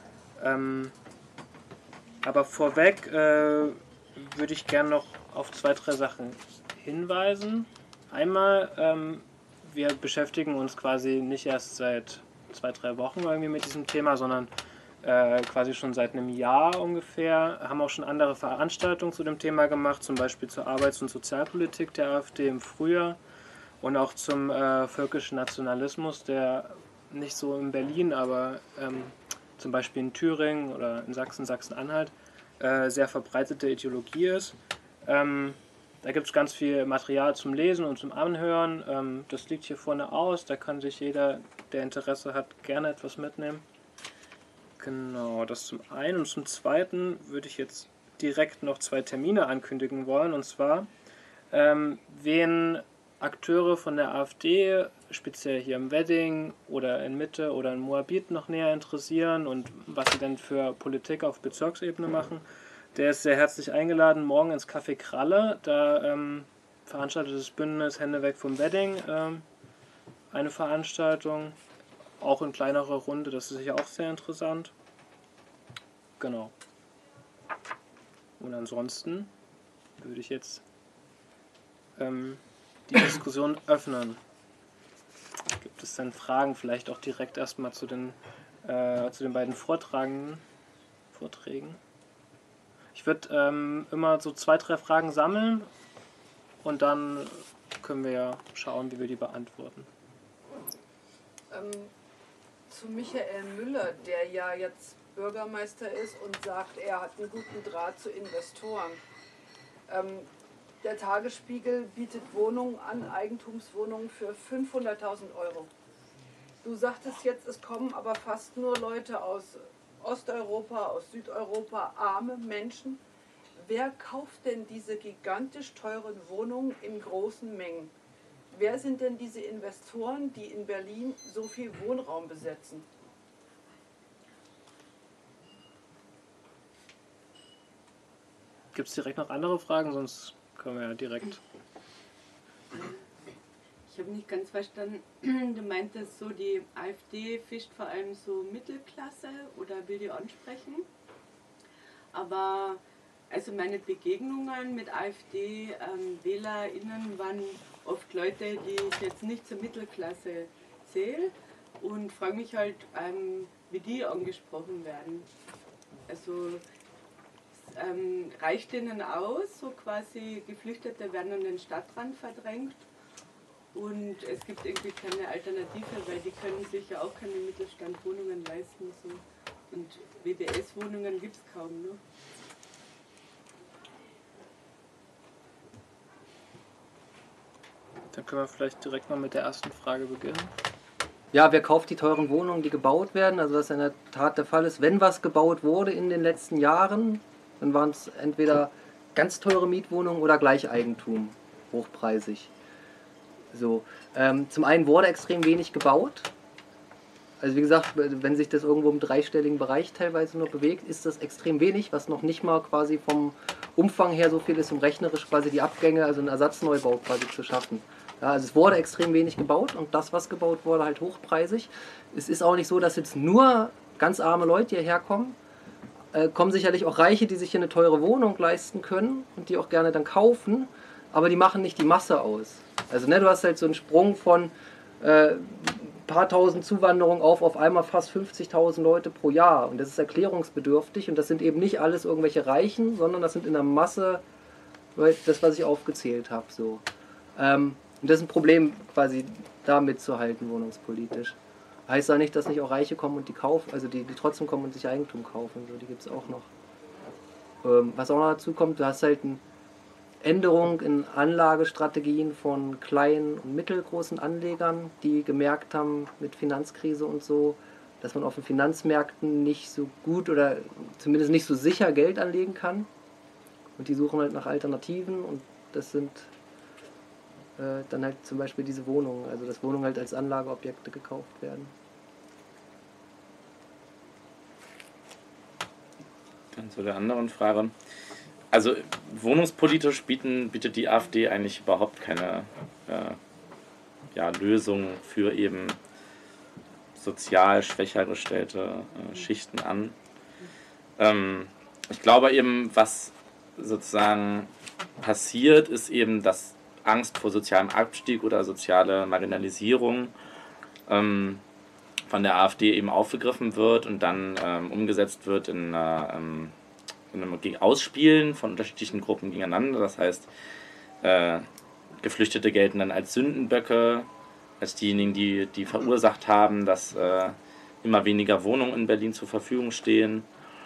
Aber vorweg würde ich gerne noch auf 2, 3 Sachen hinweisen. Einmal, wir beschäftigen uns quasi nicht erst seit 2, 3 Wochen irgendwie mit diesem Thema, sondern quasi schon seit einem Jahr ungefähr, haben auch schon andere Veranstaltungen zu dem Thema gemacht, zum Beispiel zur Arbeits- und Sozialpolitik der AfD im Frühjahr und auch zum völkischen Nationalismus, der nicht so in Berlin, aber zum Beispiel in Thüringen oder in Sachsen, Sachsen-Anhalt sehr verbreitete Ideologie ist. Da gibt es ganz viel Material zum Lesen und zum Anhören. Das liegt hier vorne aus, da kann sich jeder, der Interesse hat, gerne etwas mitnehmen. Genau, das zum einen. Und zum zweiten würde ich jetzt direkt noch 2 Termine ankündigen wollen. Und zwar, wen Akteure von der AfD, speziell hier im Wedding oder in Mitte oder in Moabit noch näher interessieren und was sie denn für Politik auf Bezirksebene machen, der ist sehr herzlich eingeladen, morgen ins Café Kralle. Da veranstaltet das Bündnis Hände weg vom Wedding eine Veranstaltung, auch in kleinerer Runde, das ist sicher auch sehr interessant. Genau. Und ansonsten würde ich jetzt die Diskussion öffnen. Gibt es denn Fragen? Vielleicht auch direkt erstmal zu den beiden Vorträgen. Ich würde immer so 2, 3 Fragen sammeln und dann können wir ja schauen, wie wir die beantworten. Zu Michael Müller, der ja jetzt Bürgermeister ist und sagt, er hat einen guten Draht zu Investoren. Der Tagesspiegel bietet Wohnungen an, Eigentumswohnungen für 500.000 Euro. Du sagtest jetzt, es kommen aber fast nur Leute aus Osteuropa, aus Südeuropa, arme Menschen. Wer kauft denn diese gigantisch teuren Wohnungen in großen Mengen? Wer sind denn diese Investoren, die in Berlin so viel Wohnraum besetzen? Gibt es direkt noch andere Fragen? Sonst können wir ja direkt... Ich habe nicht ganz verstanden, du meintest so, die AfD fischt vor allem so Mittelklasse oder will die ansprechen. Aber also meine Begegnungen mit AfD-WählerInnen waren oft Leute, die ich jetzt nicht zur Mittelklasse zähle und frage mich halt, wie die angesprochen werden. Also reicht denen aus, so quasi Geflüchtete werden an den Stadtrand verdrängt und es gibt irgendwie keine Alternative, weil die können sich ja auch keine Mittelstandwohnungen leisten. So. Und WBS-Wohnungen gibt es kaum. Ne? Dann können wir vielleicht direkt mal mit der ersten Frage beginnen. Ja, wer kauft die teuren Wohnungen, die gebaut werden? Also was in der Tat der Fall ist, wenn was gebaut wurde in den letzten Jahren, dann waren es entweder ganz teure Mietwohnungen oder Gleicheigentum, hochpreisig. So, zum einen wurde extrem wenig gebaut. Also wie gesagt, wenn sich das irgendwo im dreistelligen Bereich teilweise nur bewegt, ist das extrem wenig, was noch nicht mal quasi vom Umfang her so viel ist, um rechnerisch quasi die Abgänge, also einen Ersatzneubau quasi zu schaffen. Ja, also es wurde extrem wenig gebaut und das, was gebaut wurde, halt hochpreisig. Es ist auch nicht so, dass jetzt nur ganz arme Leute hierher kommen. Kommen sicherlich auch Reiche, die sich hier eine teure Wohnung leisten können und die auch gerne dann kaufen, aber die machen nicht die Masse aus. Also ne, du hast halt so einen Sprung von paar tausend Zuwanderungen auf einmal fast 50.000 Leute pro Jahr und das ist erklärungsbedürftig und das sind eben nicht alles irgendwelche Reichen, sondern das sind in der Masse das, was ich aufgezählt habe. So. Und das ist ein Problem, quasi da mitzuhalten, wohnungspolitisch. Heißt ja nicht, dass nicht auch Reiche kommen und die kaufen, also die trotzdem kommen und sich Eigentum kaufen, so, die gibt es auch noch. Was auch noch dazu kommt, du hast halt eine Änderung in Anlagestrategien von kleinen und mittelgroßen Anlegern, die gemerkt haben mit Finanzkrise und so, dass man auf den Finanzmärkten nicht so gut oder zumindest nicht so sicher Geld anlegen kann. Und die suchen halt nach Alternativen und das sind dann halt zum Beispiel diese Wohnungen, also dass Wohnungen halt als Anlageobjekte gekauft werden. Dann zu der anderen Frage. Also wohnungspolitisch bietet die AfD eigentlich überhaupt keine Lösung für eben sozial schwächer gestellte Schichten an. Ich glaube eben, was sozusagen passiert, ist eben, dass Angst vor sozialem Abstieg oder soziale Marginalisierung von der AfD eben aufgegriffen wird und dann umgesetzt wird in einem Ausspielen von unterschiedlichen Gruppen gegeneinander. Das heißt, Geflüchtete gelten dann als Sündenböcke, als diejenigen, die verursacht haben, dass immer weniger Wohnungen in Berlin zur Verfügung stehen.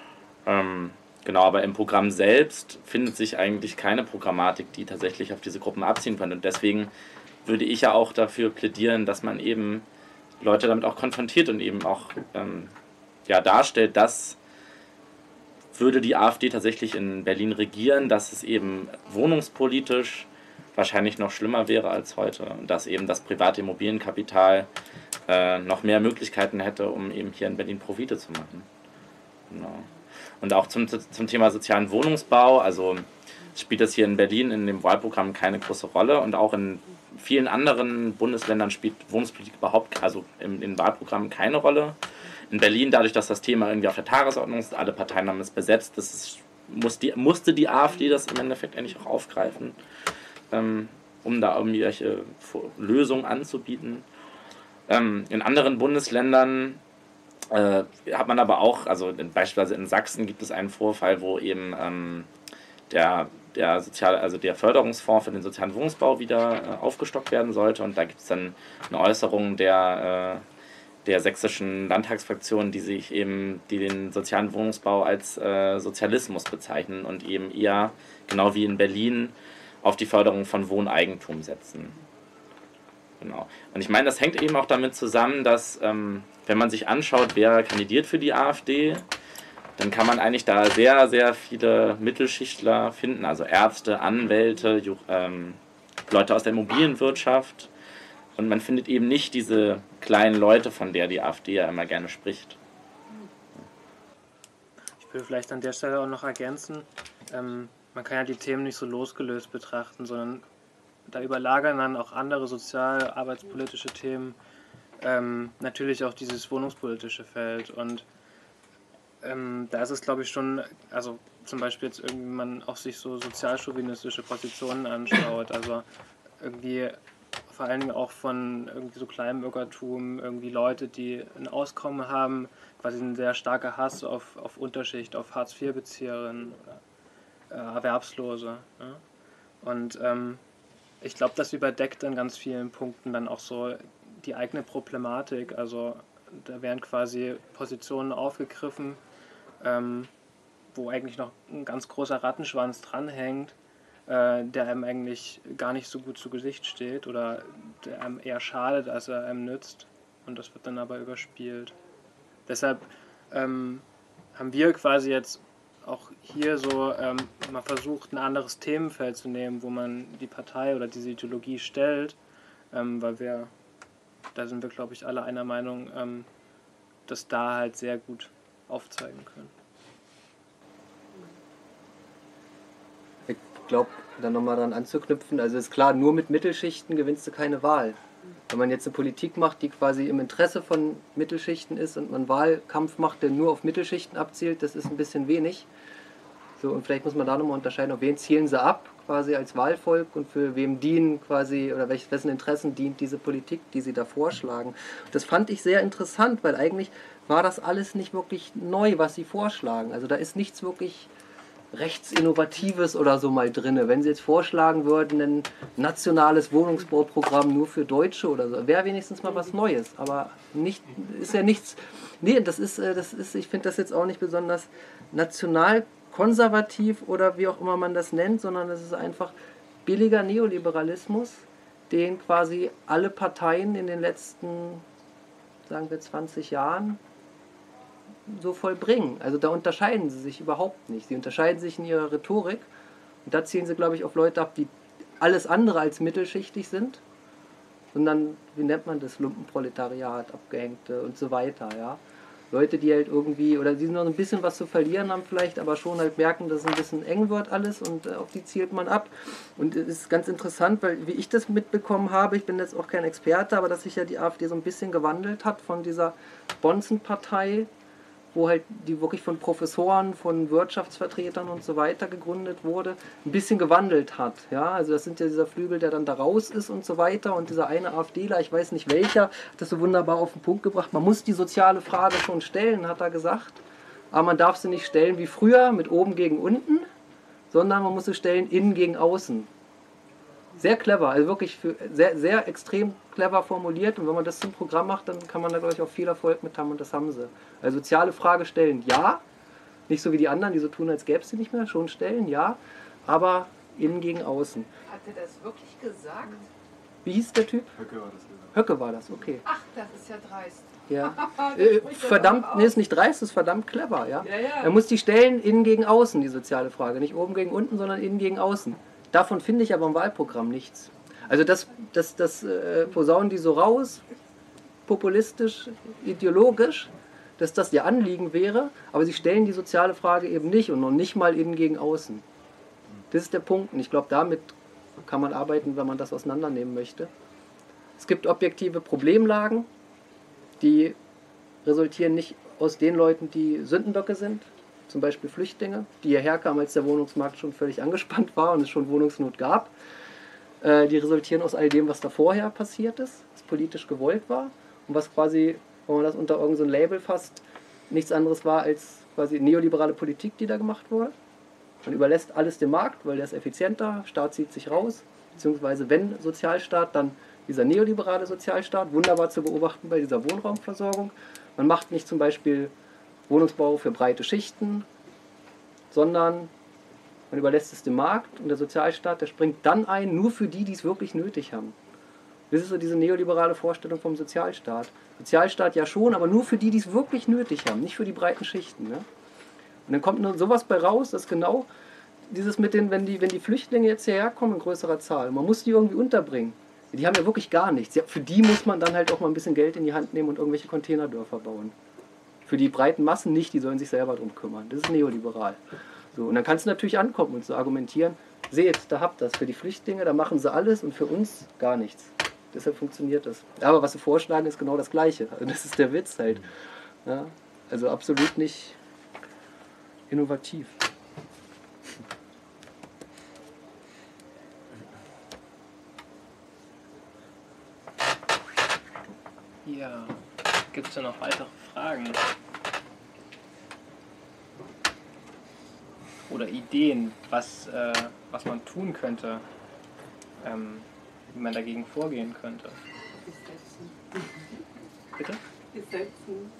Genau, aber im Programm selbst findet sich eigentlich keine Programmatik, die tatsächlich auf diese Gruppen abziehen könnte. Und deswegen würde ich ja auch dafür plädieren, dass man eben Leute damit auch konfrontiert und eben auch darstellt, dass würde die AfD tatsächlich in Berlin regieren, dass es eben wohnungspolitisch wahrscheinlich noch schlimmer wäre als heute. Und dass eben das private Immobilienkapital noch mehr Möglichkeiten hätte, um eben hier in Berlin Profite zu machen. Genau. Und auch zum Thema sozialen Wohnungsbau, also spielt das hier in Berlin in dem Wahlprogramm keine große Rolle und auch in vielen anderen Bundesländern spielt Wohnungspolitik überhaupt, also im Wahlprogramm keine Rolle. In Berlin, dadurch, dass das Thema irgendwie auf der Tagesordnung ist, alle Parteien haben es besetzt, musste die AfD das im Endeffekt eigentlich auch aufgreifen, um da irgendwelche Lösungen anzubieten. In anderen Bundesländern hat man aber auch, also beispielsweise in Sachsen gibt es einen Vorfall, wo eben der Förderungsfonds für den sozialen Wohnungsbau wieder aufgestockt werden sollte und da gibt es dann eine Äußerung der sächsischen Landtagsfraktion, die den sozialen Wohnungsbau als Sozialismus bezeichnen und eben eher, genau wie in Berlin, auf die Förderung von Wohneigentum setzen. Genau. Und ich meine, das hängt eben auch damit zusammen, dass, wenn man sich anschaut, wer kandidiert für die AfD, dann kann man eigentlich da sehr, sehr viele Mittelschichtler finden, also Ärzte, Anwälte, Leute aus der Immobilienwirtschaft. Und man findet eben nicht diese kleinen Leute, von der die AfD ja immer gerne spricht. Ich will vielleicht an der Stelle auch noch ergänzen, man kann ja die Themen nicht so losgelöst betrachten, sondern da überlagern dann auch andere sozial-, arbeitspolitische Themen, natürlich auch dieses wohnungspolitische Feld. Und da ist es, glaube ich, schon, also zum Beispiel jetzt irgendwie man auch sich so sozialchauvinistische Positionen anschaut, also irgendwie auf vor allen Dingen auch von irgendwie so Kleinbürgertum, irgendwie Leute, die ein Auskommen haben, quasi ein sehr starker Hass auf Unterschicht, auf Hartz-IV-Bezieherinnen oder Erwerbslose. Ne? Und ich glaube, das überdeckt in ganz vielen Punkten dann auch so die eigene Problematik. Also da werden quasi Positionen aufgegriffen, wo eigentlich noch ein ganz großer Rattenschwanz dranhängt, der einem eigentlich gar nicht so gut zu Gesicht steht oder der einem eher schadet, als er einem nützt. Und das wird dann aber überspielt. Deshalb haben wir quasi jetzt auch hier so mal versucht, ein anderes Themenfeld zu nehmen, wo man die Partei oder diese Ideologie stellt, weil da sind wir, glaube ich, alle einer Meinung, das da halt sehr gut aufzeigen können. Ich glaube, da nochmal dran anzuknüpfen, also ist klar, nur mit Mittelschichten gewinnst du keine Wahl. Wenn man jetzt eine Politik macht, die quasi im Interesse von Mittelschichten ist und man einen Wahlkampf macht, der nur auf Mittelschichten abzielt, das ist ein bisschen wenig. So, und vielleicht muss man da nochmal unterscheiden, auf wen zielen sie ab, quasi als Wahlvolk, und für wem dienen quasi, oder wessen Interessen dient diese Politik, die sie da vorschlagen. Das fand ich sehr interessant, weil eigentlich war das alles nicht wirklich neu, was sie vorschlagen. Also da ist nichts wirklich Rechtsinnovatives oder so mal drin. Wenn sie jetzt vorschlagen würden, ein nationales Wohnungsbauprogramm nur für Deutsche oder so, wäre wenigstens mal was Neues. Aber nicht, ist ja nichts. Nee, das ist, ich finde das jetzt auch nicht besonders national konservativ oder wie auch immer man das nennt, sondern das ist einfach billiger Neoliberalismus, den quasi alle Parteien in den letzten, sagen wir, 20 Jahren so vollbringen. Also da unterscheiden sie sich überhaupt nicht. Sie unterscheiden sich in ihrer Rhetorik und da zielen sie, glaube ich, auf Leute ab, die alles andere als mittelschichtig sind, sondern, wie nennt man das, Lumpenproletariat, Abgehängte und so weiter, ja. Leute, die halt irgendwie, oder die noch ein bisschen was zu verlieren haben vielleicht, aber schon halt merken, dass es ein bisschen eng wird alles und auf die zielt man ab. Und es ist ganz interessant, weil wie ich das mitbekommen habe, ich bin jetzt auch kein Experte, aber dass sich ja die AfD so ein bisschen gewandelt hat von dieser Bonzenpartei, wo halt die wirklich von Professoren, von Wirtschaftsvertretern und so weiter gegründet wurde, ein bisschen gewandelt hat. Ja, also das sind ja dieser Flügel, der dann da raus ist und so weiter. Und dieser eine AfDler, ich weiß nicht welcher, hat das so wunderbar auf den Punkt gebracht. Man muss die soziale Frage schon stellen, hat er gesagt. Aber man darf sie nicht stellen wie früher, mit oben gegen unten, sondern man muss sie stellen innen gegen außen. Sehr clever, also wirklich sehr, sehr extrem clever formuliert. Und wenn man das zum Programm macht, dann kann man da, glaube ich, auch viel Erfolg mit haben und das haben sie. Also soziale Frage stellen, ja. Nicht so wie die anderen, die so tun, als gäbe es sie nicht mehr. Schon stellen, ja. Aber innen gegen außen. Hat er das wirklich gesagt? Wie hieß der Typ? Höcke war das gesagt. Höcke war das, okay. Ach, das ist ja dreist. Ja. Das spricht Verdammt, doch nee, ist nicht dreist, ist verdammt clever, ja. Ja, ja. Er muss die stellen innen gegen außen, die soziale Frage. Nicht oben gegen unten, sondern innen gegen außen. Davon finde ich aber im Wahlprogramm nichts. Also das posaunen die so raus, populistisch, ideologisch, dass das ihr Anliegen wäre, aber sie stellen die soziale Frage eben nicht und noch nicht mal innen gegen außen. Das ist der Punkt und ich glaube, damit kann man arbeiten, wenn man das auseinandernehmen möchte. Es gibt objektive Problemlagen, die resultieren nicht aus den Leuten, die Sündenböcke sind, zum Beispiel Flüchtlinge, die hierher kamen, als der Wohnungsmarkt schon völlig angespannt war und es schon Wohnungsnot gab. Die resultieren aus all dem, was da vorher passiert ist, was politisch gewollt war und was quasi, wenn man das unter irgendein so Label fasst, nichts anderes war als quasi neoliberale Politik, die da gemacht wurde. Man überlässt alles dem Markt, weil der ist effizienter, Staat zieht sich raus, beziehungsweise wenn Sozialstaat, dann dieser neoliberale Sozialstaat, wunderbar zu beobachten bei dieser Wohnraumversorgung. Man macht nicht zum Beispiel Wohnungsbau für breite Schichten, sondern man überlässt es dem Markt und der Sozialstaat, der springt dann ein, nur für die, die es wirklich nötig haben. Das ist so diese neoliberale Vorstellung vom Sozialstaat. Sozialstaat ja schon, aber nur für die, die es wirklich nötig haben, nicht für die breiten Schichten. Ne? Und dann kommt nur sowas bei raus, dass genau dieses mit den, wenn die Flüchtlinge jetzt hierher kommen in größerer Zahl, man muss die irgendwie unterbringen. Die haben ja wirklich gar nichts. Ja, für die muss man dann halt auch mal ein bisschen Geld in die Hand nehmen und irgendwelche Containerdörfer bauen. Für die breiten Massen nicht, die sollen sich selber drum kümmern. Das ist neoliberal. So, und dann kannst du natürlich ankommen und so argumentieren, seht, da habt ihr das. Für die Flüchtlinge, da machen sie alles und für uns gar nichts. Deshalb funktioniert das. Aber was sie vorschlagen, ist genau das Gleiche. Also das ist der Witz halt. Ja, also absolut nicht innovativ. Ja, gibt es da noch weitere Fragen? Oder Ideen, was man tun könnte, wie man dagegen vorgehen könnte? Bitte? Gesetzen.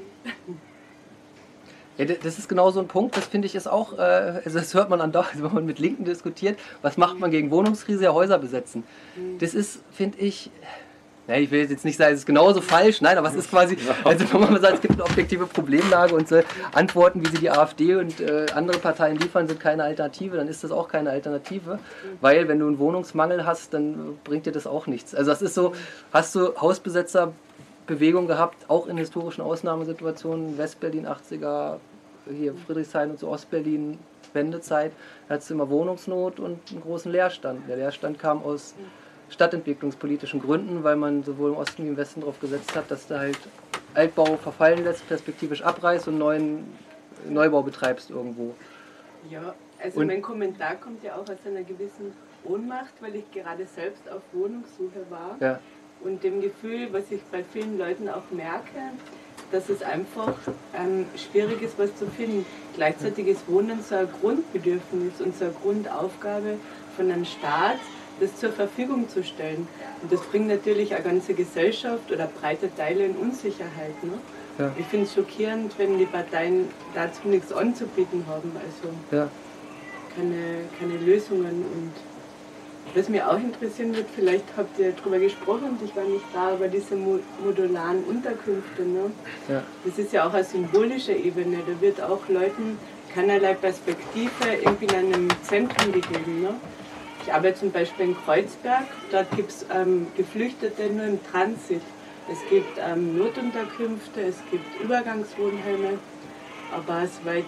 Ja, das ist genau so ein Punkt, das finde ich ist auch, also das hört man andauernd, wenn man mit Linken diskutiert, was macht man gegen Wohnungskrise? Ja, Häuser besetzen. Das ist, finde ich, ja, ich will jetzt nicht sagen, es ist genauso falsch, nein, aber es ist quasi, also wenn man sagt, es gibt eine objektive Problemlage und so Antworten, wie sie die AfD und andere Parteien liefern, sind keine Alternative, dann ist das auch keine Alternative, weil wenn du einen Wohnungsmangel hast, dann bringt dir das auch nichts. Also das ist so, hast du Hausbesetzerbewegung gehabt, auch in historischen Ausnahmesituationen, Westberlin 80er, hier Friedrichshain und so Ostberlin, Wendezeit, da hattest du immer Wohnungsnot und einen großen Leerstand. Der Leerstand kam aus stadtentwicklungspolitischen Gründen, weil man sowohl im Osten wie im Westen darauf gesetzt hat, dass du halt Altbau verfallen lässt, perspektivisch abreißt und Neubau betreibst irgendwo. Ja, also Und mein Kommentar kommt ja auch aus einer gewissen Ohnmacht, weil ich gerade selbst auf Wohnungssuche war. Ja. Und dem Gefühl, was ich bei vielen Leuten auch merke, dass es einfach schwierig ist, was zu finden. Gleichzeitig ist Wohnen so ein Grundbedürfnis und so eine Grundaufgabe von einem Staat, das zur Verfügung zu stellen. Und das bringt natürlich eine ganze Gesellschaft oder breite Teile in Unsicherheit. Ne? Ja. Ich finde es schockierend, wenn die Parteien dazu nichts anzubieten haben, also Ja. keine Lösungen. Und was mich auch interessieren wird, vielleicht habt ihr darüber gesprochen und ich war nicht da, aber diese modularen Unterkünfte, ne? Ja. Das ist ja auch eine symbolische Ebene, da wird auch Leuten keinerlei Perspektive irgendwie in einem Zentrum gegeben. Ne? Ich arbeite zum Beispiel in Kreuzberg, dort gibt es Geflüchtete nur im Transit. Es gibt Notunterkünfte, es gibt Übergangswohnheime, aber soweit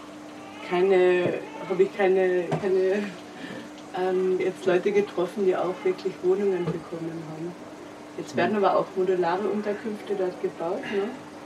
habe ich keine jetzt Leute getroffen, die auch wirklich Wohnungen bekommen haben. Jetzt werden aber auch modulare Unterkünfte dort gebaut. Ne?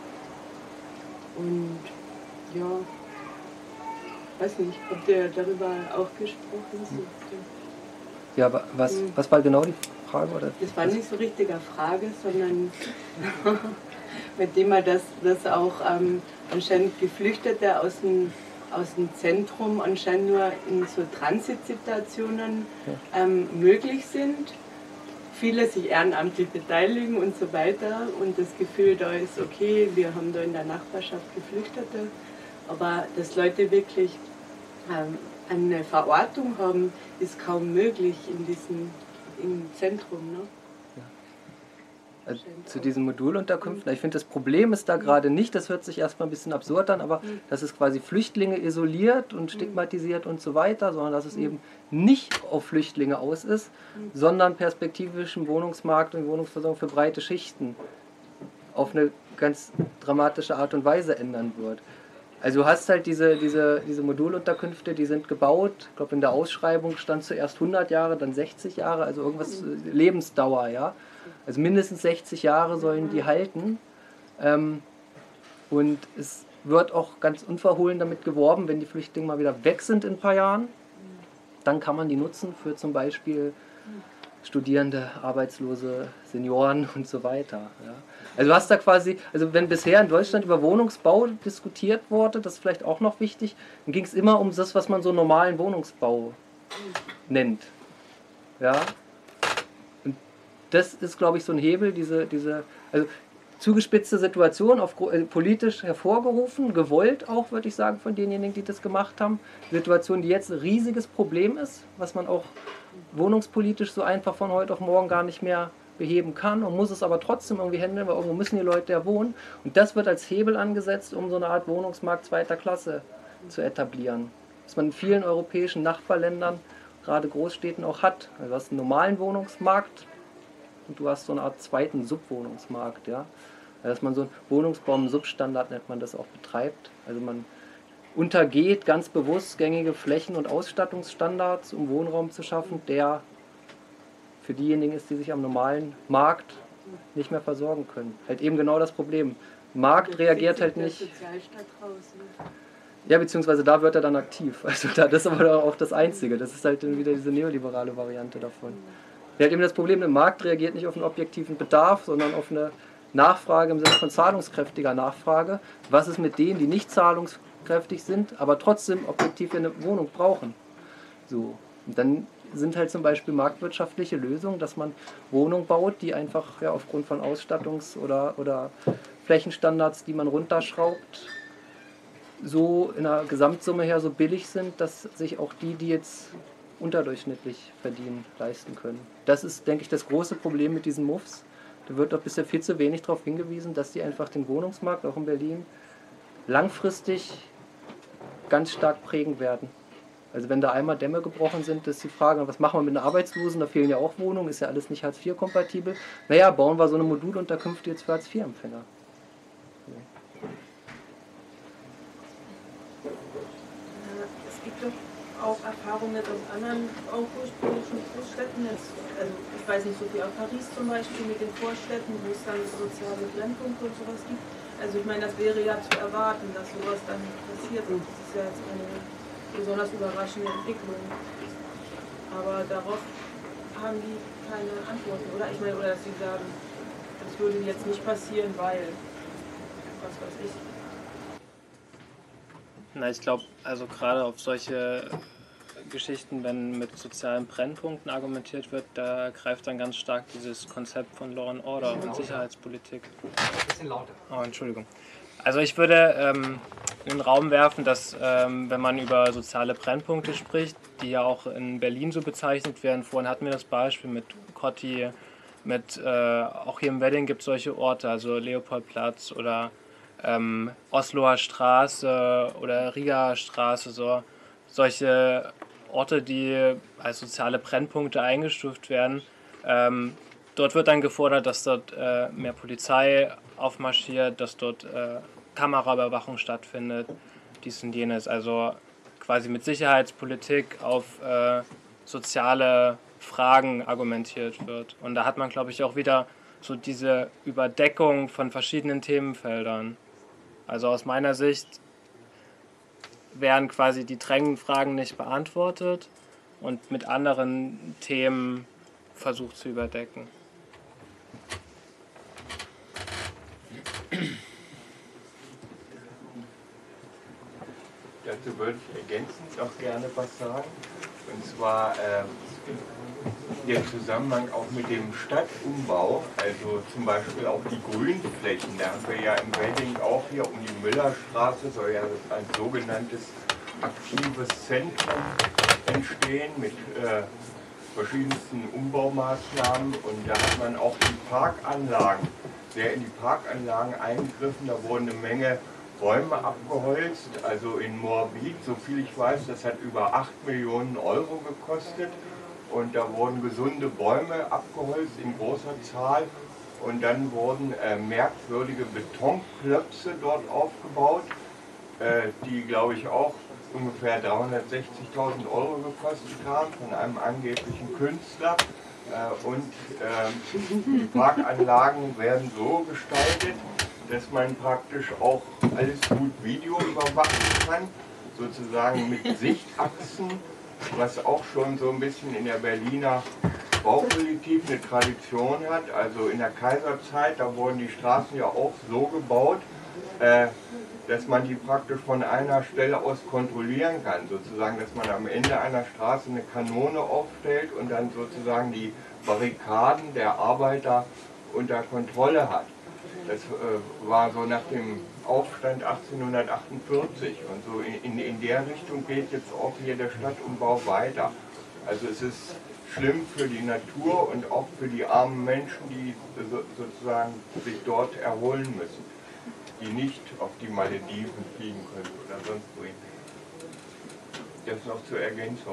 Und ja, weiß nicht, habt ihr darüber auch gesprochen? So, Ja, aber was war genau die Frage? Oder? das war nicht so richtig eine Frage, sondern mit dem man dass auch anscheinend Geflüchtete aus dem Zentrum anscheinend nur in so Transitsituationen möglich sind. Viele sich ehrenamtlich beteiligen und so weiter und das Gefühl da ist, okay, wir haben da in der Nachbarschaft Geflüchtete, aber dass Leute wirklich eine Verortung haben, ist kaum möglich im Zentrum. Ne? Zu diesen Modulunterkünften. Ich finde, das Problem ist da gerade nicht, das hört sich erstmal ein bisschen absurd an, aber dass es quasi Flüchtlinge isoliert und stigmatisiert und so weiter, sondern dass es eben nicht auf Flüchtlinge aus ist, sondern perspektivisch im Wohnungsmarkt und Wohnungsversorgung für breite Schichten auf eine ganz dramatische Art und Weise ändern wird. Also du hast halt diese Modulunterkünfte, die sind gebaut, ich glaube in der Ausschreibung stand zuerst 100 Jahre, dann 60 Jahre, also irgendwas Lebensdauer, ja. Also mindestens 60 Jahre sollen die halten. Und es wird auch ganz unverhohlen damit geworben, wenn die Flüchtlinge mal wieder weg sind in ein paar Jahren, dann kann man die nutzen für zum Beispiel Studierende, Arbeitslose, Senioren und so weiter. Ja. Also du hast da quasi, also wenn bisher in Deutschland über Wohnungsbau diskutiert wurde, das ist vielleicht auch noch wichtig, dann ging es immer um das, was man so normalen Wohnungsbau nennt. Ja. Und das ist, glaube ich, so ein Hebel, also zugespitzte Situation, politisch hervorgerufen, gewollt auch, würde ich sagen, von denjenigen, die das gemacht haben. Situation, die jetzt ein riesiges Problem ist, was man auch wohnungspolitisch so einfach von heute auf morgen gar nicht mehr beheben kann und muss es aber trotzdem irgendwie handeln, weil irgendwo müssen die Leute ja wohnen. Und das wird als Hebel angesetzt, um so eine Art Wohnungsmarkt zweiter Klasse zu etablieren. Was man in vielen europäischen Nachbarländern, gerade Großstädten auch hat. Also du hast einen normalen Wohnungsmarkt und du hast so eine Art zweiten Subwohnungsmarkt. Ja? Dass man so einen Wohnungsbau im Substandard, nennt man das, auch betreibt. Also man untergeht ganz bewusst gängige Flächen- und Ausstattungsstandards, um Wohnraum zu schaffen, der für diejenigen ist, die sich am normalen Markt nicht mehr versorgen können. Halt eben genau das Problem. Markt reagiert halt nicht. Ja, beziehungsweise da wird er dann aktiv. Also das ist aber auch das Einzige. Das ist halt wieder diese neoliberale Variante davon. Ja, halt eben das Problem, der Markt reagiert nicht auf einen objektiven Bedarf, sondern auf eine Nachfrage im Sinne von zahlungskräftiger Nachfrage. Was ist mit denen, die nicht zahlungskräftig sind, aber trotzdem objektiv eine Wohnung brauchen? So. Und dann sind halt zum Beispiel marktwirtschaftliche Lösungen, dass man Wohnungen baut, die einfach ja, aufgrund von Ausstattungs- oder Flächenstandards, die man runterschraubt, so in der Gesamtsumme her so billig sind, dass sich auch die jetzt unterdurchschnittlich verdienen, leisten können. Das ist, denke ich, das große Problem mit diesen MUFs. Da wird doch bisher viel zu wenig darauf hingewiesen, dass die einfach den Wohnungsmarkt, auch in Berlin, langfristig ganz stark prägen werden. Also wenn da einmal Dämme gebrochen sind, ist die Frage, was machen wir mit den Arbeitslosen? Da fehlen ja auch Wohnungen, ist ja alles nicht Hartz-IV-kompatibel. Naja, bauen wir so eine Modulunterkünfte jetzt für Hartz-IV-Empfänger. Es gibt doch auch Erfahrungen aus anderen auch ursprünglichen Großstädten. Jetzt, also ich weiß nicht, so wie auch Paris zum Beispiel mit den Vorstädten, wo es dann soziale Brennpunkte und sowas gibt. Also ich meine, das wäre ja zu erwarten, dass sowas dann passiert. Und das ist ja jetzt eine besonders überraschende Entwicklung. Aber darauf haben die keine Antworten, oder? Ich meine, oder dass sie sagen, das würde jetzt nicht passieren, weil, was weiß ich. Na, ich glaube, also gerade auf solche Geschichten, wenn mit sozialen Brennpunkten argumentiert wird, da greift dann ganz stark dieses Konzept von Law and Order und Sicherheitspolitik. Ein bisschen lauter. Oh, Entschuldigung. Also ich würde in den Raum werfen, dass wenn man über soziale Brennpunkte spricht, die ja auch in Berlin so bezeichnet werden, vorhin hatten wir das Beispiel mit Kotti, auch hier im Wedding gibt es solche Orte, also Leopoldplatz oder Osloer Straße oder Rigaer Straße, solche Orte, die als soziale Brennpunkte eingestuft werden. Dort wird dann gefordert, dass dort mehr Polizei aufmarschiert, dass dort Kameraüberwachung stattfindet, dies und jenes. Also quasi mit Sicherheitspolitik auf soziale Fragen argumentiert wird. Und da hat man, glaube ich, auch wieder so diese Überdeckung von verschiedenen Themenfeldern. Also aus meiner Sicht werden quasi die drängenden Fragen nicht beantwortet und mit anderen Themen versucht zu überdecken. Dazu würde ich ergänzend noch gerne was sagen. Und zwar der Zusammenhang auch mit dem Stadtumbau, also zum Beispiel auch die Grünflächen. Da haben wir ja im Wedding auch hier um die Müllerstraße, soll ja ein sogenanntes aktives Zentrum entstehen mit verschiedensten Umbaumaßnahmen. Und da hat man auch die Parkanlagen, sehr in die Parkanlagen eingegriffen. Da wurden eine Menge Bäume abgeholzt, also in Moabit, so viel ich weiß, das hat über 8 Millionen Euro gekostet und da wurden gesunde Bäume abgeholzt in großer Zahl und dann wurden merkwürdige Betonklötze dort aufgebaut, die glaube ich auch ungefähr 360.000 Euro gekostet haben von einem angeblichen Künstler und die Parkanlagen werden so gestaltet, dass man praktisch auch alles gut Video überwachen kann, sozusagen mit Sichtachsen, was auch schon so ein bisschen in der Berliner Baupolitik eine Tradition hat. Also in der Kaiserzeit, da wurden die Straßen ja auch so gebaut, dass man die praktisch von einer Stelle aus kontrollieren kann. Sozusagen, dass man am Ende einer Straße eine Kanone aufstellt und dann sozusagen die Barrikaden der Arbeiter unter Kontrolle hat. Das war so nach dem Aufstand 1848 und so in der Richtung geht jetzt auch hier der Stadtumbau weiter. Also es ist schlimm für die Natur und auch für die armen Menschen, die sozusagen sich dort erholen müssen, die nicht auf die Malediven fliegen können oder sonst wohin. Das noch zur Ergänzung.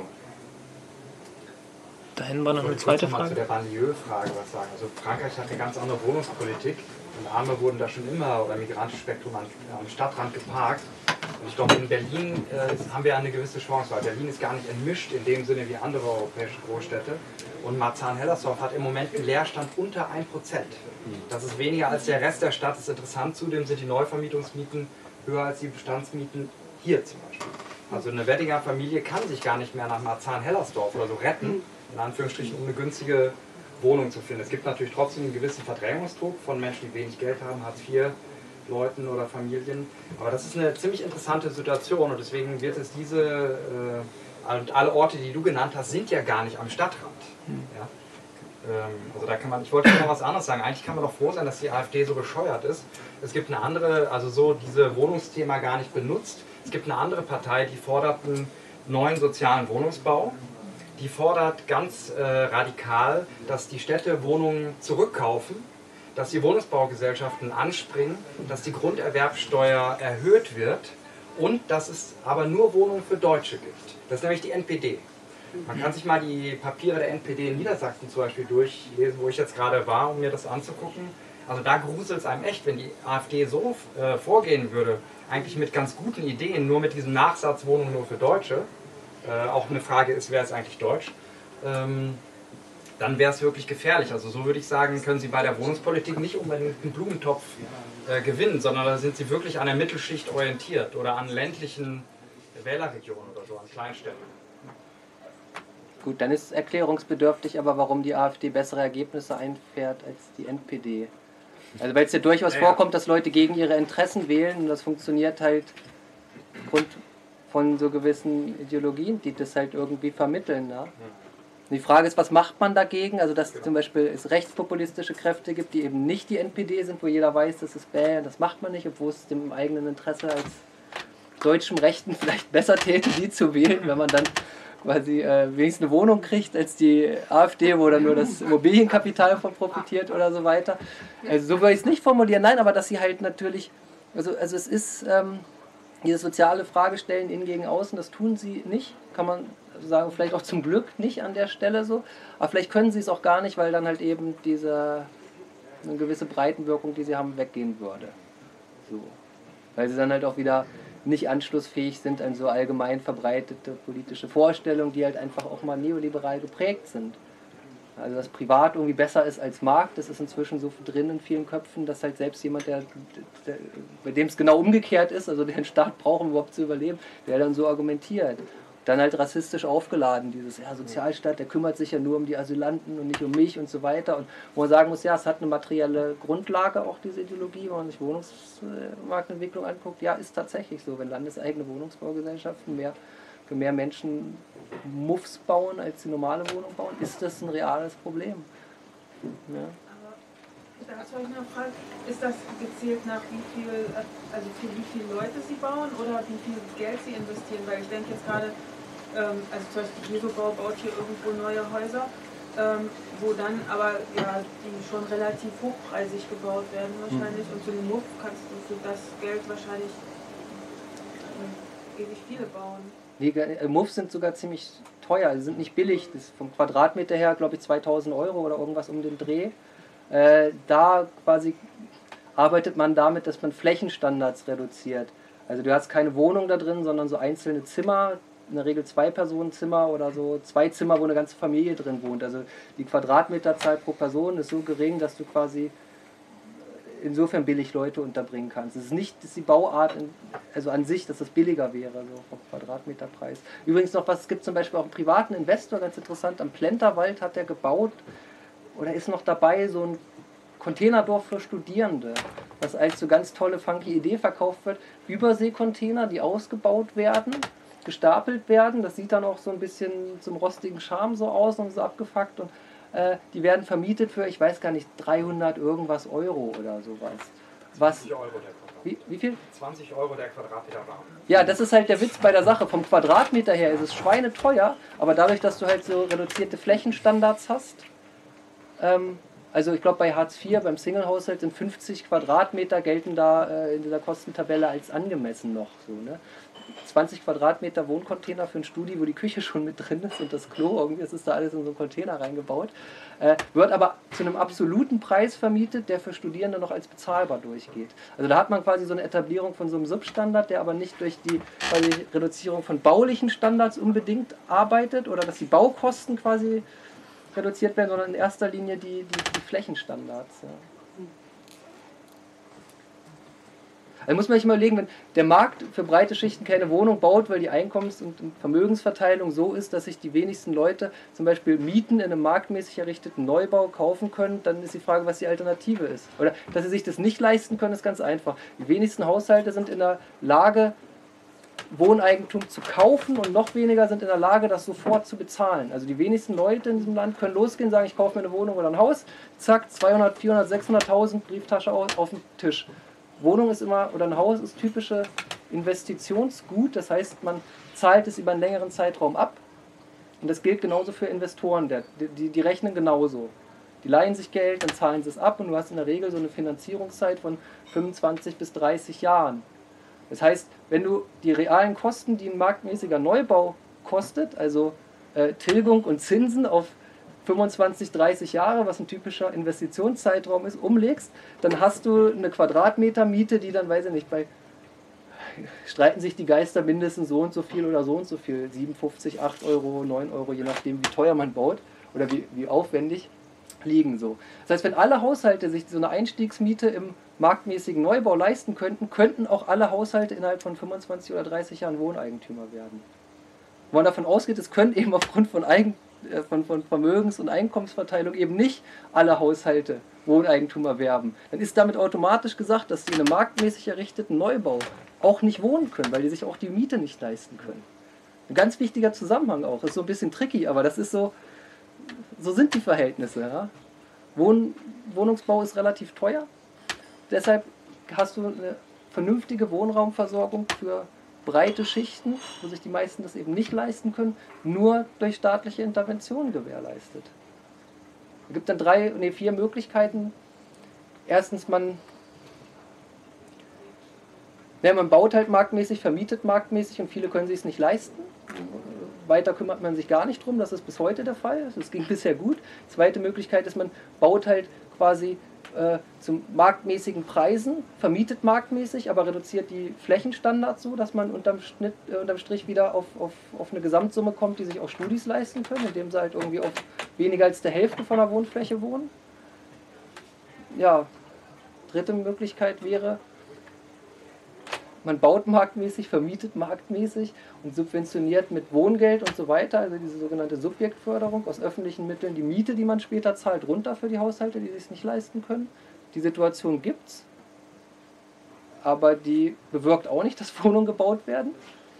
Da hinten war noch eine zweite Frage. Ich wollte mal zu der Banlieue-Frage was sagen. Also Frankreich hat eine ganz andere Wohnungspolitik. Und Arme wurden da schon immer, oder migrantisches Spektrum am Stadtrand geparkt. Und ich glaube, in Berlin haben wir eine gewisse Chance, weil Berlin ist gar nicht entmischt in dem Sinne wie andere europäische Großstädte. Und Marzahn-Hellersdorf hat im Moment einen Leerstand unter 1%. Das ist weniger als der Rest der Stadt. Das ist interessant. Zudem sind die Neuvermietungsmieten höher als die Bestandsmieten hier zum Beispiel. Also eine Weddinger Familie kann sich gar nicht mehr nach Marzahn-Hellersdorf oder so retten, in Anführungsstrichen, um eine günstige Wohnungen zu finden. Es gibt natürlich trotzdem einen gewissen Verdrängungsdruck von Menschen, die wenig Geld haben, Hartz-IV-Leuten oder Familien. Aber das ist eine ziemlich interessante Situation und deswegen wird es diese, und alle Orte, die du genannt hast, sind ja gar nicht am Stadtrand. Ja? Also da kann man, ich wollte noch was anderes sagen, eigentlich kann man doch froh sein, dass die AfD so bescheuert ist. Es gibt eine andere, also so diese Wohnungsthema gar nicht benutzt. Es gibt eine andere Partei, die fordert einen neuen sozialen Wohnungsbau. Die fordert ganz radikal, dass die Städte Wohnungen zurückkaufen, dass die Wohnungsbaugesellschaften anspringen, dass die Grunderwerbsteuer erhöht wird und dass es aber nur Wohnungen für Deutsche gibt. Das ist nämlich die NPD. Man kann sich mal die Papiere der NPD in Niedersachsen zum Beispiel durchlesen, wo ich jetzt gerade war, um mir das anzugucken. Also da gruselt es einem echt, wenn die AfD so vorgehen würde, eigentlich mit ganz guten Ideen, nur mit diesem Nachsatz Wohnungen nur für Deutsche, auch eine Frage ist, wer ist eigentlich deutsch, dann wäre es wirklich gefährlich. Also so würde ich sagen, können Sie bei der Wohnungspolitik nicht unbedingt einen Blumentopf gewinnen, sondern da sind Sie wirklich an der Mittelschicht orientiert oder an ländlichen Wählerregionen oder so, an Kleinstädten. Gut, dann ist es erklärungsbedürftig, aber warum die AfD bessere Ergebnisse einfährt als die NPD. Also weil es ja durchaus vorkommt, dass Leute gegen ihre Interessen wählen und das funktioniert halt aufgrund von so gewissen Ideologien, die das halt irgendwie vermitteln. Ja? Und die Frage ist, was macht man dagegen? Also dass zum Beispiel es rechtspopulistische Kräfte gibt, die eben nicht die NPD sind, wo jeder weiß, das ist bäh, das macht man nicht, obwohl es dem eigenen Interesse als deutschem Rechten vielleicht besser täte, die zu wählen, wenn man dann quasi wenigstens eine Wohnung kriegt als die AfD, wo dann nur das Immobilienkapital von profitiert oder so weiter. Also so würde ich es nicht formulieren, nein, aber dass sie halt natürlich, also es ist diese soziale Frage stellen, innen gegen außen, das tun sie nicht, kann man sagen, vielleicht auch zum Glück nicht an der Stelle so, aber vielleicht können sie es auch gar nicht, weil dann halt eben eine gewisse Breitenwirkung, die sie haben, weggehen würde. So. Weil sie dann halt auch wieder nicht anschlussfähig sind an so allgemein verbreitete politische Vorstellungen, die halt einfach auch mal neoliberal geprägt sind. Also dass Privat irgendwie besser ist als Markt, das ist inzwischen so drin in vielen Köpfen, dass halt selbst jemand, bei dem es genau umgekehrt ist, also der den Staat braucht, um überhaupt zu überleben, der dann so argumentiert. Dann halt rassistisch aufgeladen, dieses Sozialstaat, der kümmert sich ja nur um die Asylanten und nicht um mich und so weiter. Und wo man sagen muss, ja, es hat eine materielle Grundlage, auch diese Ideologie, wenn man sich Wohnungsmarktentwicklung anguckt, ja, ist tatsächlich so. Wenn landeseigene Wohnungsbaugesellschaften für mehr Menschen Muffs bauen, als die normale Wohnung bauen, ist das ein reales Problem. Ja. Dazu habe ich noch eine Frage. Ist das gezielt nach wie viel, also für wie viele Leute Sie bauen oder wie viel Geld Sie investieren? Weil ich denke jetzt gerade, also zum Beispiel Jesobau baut hier irgendwo neue Häuser, wo dann aber ja die schon relativ hochpreisig gebaut werden wahrscheinlich und für den Muff kannst du für das Geld wahrscheinlich ewig viele bauen. Die Muffs sind sogar ziemlich teuer, sie sind nicht billig, das ist vom Quadratmeter her glaube ich 2000 Euro oder irgendwas um den Dreh. Da quasi arbeitet man damit, dass man Flächenstandards reduziert. Also du hast keine Wohnung da drin, sondern so einzelne Zimmer, in der Regel 2-Personen-Zimmer oder so 2 Zimmer, wo eine ganze Familie drin wohnt. Also die Quadratmeterzahl pro Person ist so gering, dass du quasi insofern billig Leute unterbringen kannst. Es ist nicht, dass die Bauart, also an sich, dass das billiger wäre, so vom Quadratmeterpreis. Übrigens noch was, es gibt zum Beispiel auch einen privaten Investor, ganz interessant, am Plenterwald hat er gebaut, oder ist noch dabei, so ein Containerdorf für Studierende, was als so ganz tolle, funky Idee verkauft wird. Überseekontainer, die ausgebaut werden, gestapelt werden. Das sieht dann auch so ein bisschen zum rostigen Charme so aus und so abgefuckt. Und die werden vermietet für, ich weiß gar nicht, 300 irgendwas Euro oder sowas. 20 Euro der Quadratmeter. Wie viel? 20 Euro der Quadratmeter warm. Ja, das ist halt der Witz bei der Sache. Vom Quadratmeter her ist es schweineteuer, aber dadurch, dass du halt so reduzierte Flächenstandards hast, also ich glaube bei Hartz IV, beim Single-Haushalt sind 50 Quadratmeter gelten da in dieser Kostentabelle als angemessen noch. So, ne? 20 Quadratmeter Wohncontainer für ein Studi, wo die Küche schon mit drin ist und das Klo, irgendwie ist da alles in so einen Container reingebaut, wird aber zu einem absoluten Preis vermietet, der für Studierende noch als bezahlbar durchgeht. Also da hat man quasi so eine Etablierung von so einem Substandard, der aber nicht durch die Reduzierung von baulichen Standards unbedingt arbeitet oder dass die Baukosten quasi reduziert werden, sondern in erster Linie die Flächenstandards. Ja. Also muss man sich mal überlegen, wenn der Markt für breite Schichten keine Wohnung baut, weil die Einkommens- und Vermögensverteilung so ist, dass sich die wenigsten Leute zum Beispiel Mieten in einem marktmäßig errichteten Neubau kaufen können, dann ist die Frage, was die Alternative ist. Oder dass sie sich das nicht leisten können, ist ganz einfach. Die wenigsten Haushalte sind in der Lage, Wohneigentum zu kaufen und noch weniger sind in der Lage, das sofort zu bezahlen. Also die wenigsten Leute in diesem Land können losgehen, sagen, ich kaufe mir eine Wohnung oder ein Haus, zack, 200, 400, 600.000 Brieftasche auf den Tisch. Wohnung ist immer, oder ein Haus ist typische Investitionsgut, das heißt, man zahlt es über einen längeren Zeitraum ab und das gilt genauso für Investoren, die rechnen genauso. Die leihen sich Geld, dann zahlen sie es ab und du hast in der Regel so eine Finanzierungszeit von 25 bis 30 Jahren. Das heißt, wenn du die realen Kosten, die ein marktmäßiger Neubau kostet, also Tilgung und Zinsen auf 25, 30 Jahre, was ein typischer Investitionszeitraum ist, umlegst, dann hast du eine Quadratmeter Miete, die dann, weiß ich nicht, streiten sich die Geister mindestens so und so viel oder so und so viel, 7,50, 8 Euro, 9 Euro, je nachdem wie teuer man baut oder wie aufwendig, liegen so. Das heißt, wenn alle Haushalte sich so eine Einstiegsmiete im marktmäßigen Neubau leisten könnten, könnten auch alle Haushalte innerhalb von 25 oder 30 Jahren Wohneigentümer werden. Wo man davon ausgeht, es können eben aufgrund von Vermögens- und Einkommensverteilung eben nicht alle Haushalte Wohneigentum erwerben. Dann ist damit automatisch gesagt, dass die in einem marktmäßig errichteten Neubau auch nicht wohnen können, weil die sich auch die Miete nicht leisten können. Ein ganz wichtiger Zusammenhang auch, ist so ein bisschen tricky, aber das ist so sind die Verhältnisse. Ja? Wohnungsbau ist relativ teuer, deshalb hast du eine vernünftige Wohnraumversorgung für breite Schichten, wo sich die meisten das eben nicht leisten können, nur durch staatliche Interventionen gewährleistet. Es gibt dann 4 Möglichkeiten. Erstens, man baut halt marktmäßig, vermietet marktmäßig und viele können sich es nicht leisten. Weiter kümmert man sich gar nicht drum, das ist bis heute der Fall. Das ging bisher gut. Zweite Möglichkeit ist, man baut halt quasi zu marktmäßigen Preisen, vermietet marktmäßig, aber reduziert die Flächenstandards so, dass man unterm Strich wieder auf eine Gesamtsumme kommt, die sich auch Studis leisten können, indem sie halt irgendwie auf weniger als der Hälfte von der Wohnfläche wohnen. Ja, dritte Möglichkeit wäre, man baut marktmäßig, vermietet marktmäßig und subventioniert mit Wohngeld und so weiter, also diese sogenannte Subjektförderung aus öffentlichen Mitteln, die Miete, die man später zahlt, runter für die Haushalte, die sich es nicht leisten können. Die Situation gibt's, aber die bewirkt auch nicht, dass Wohnungen gebaut werden.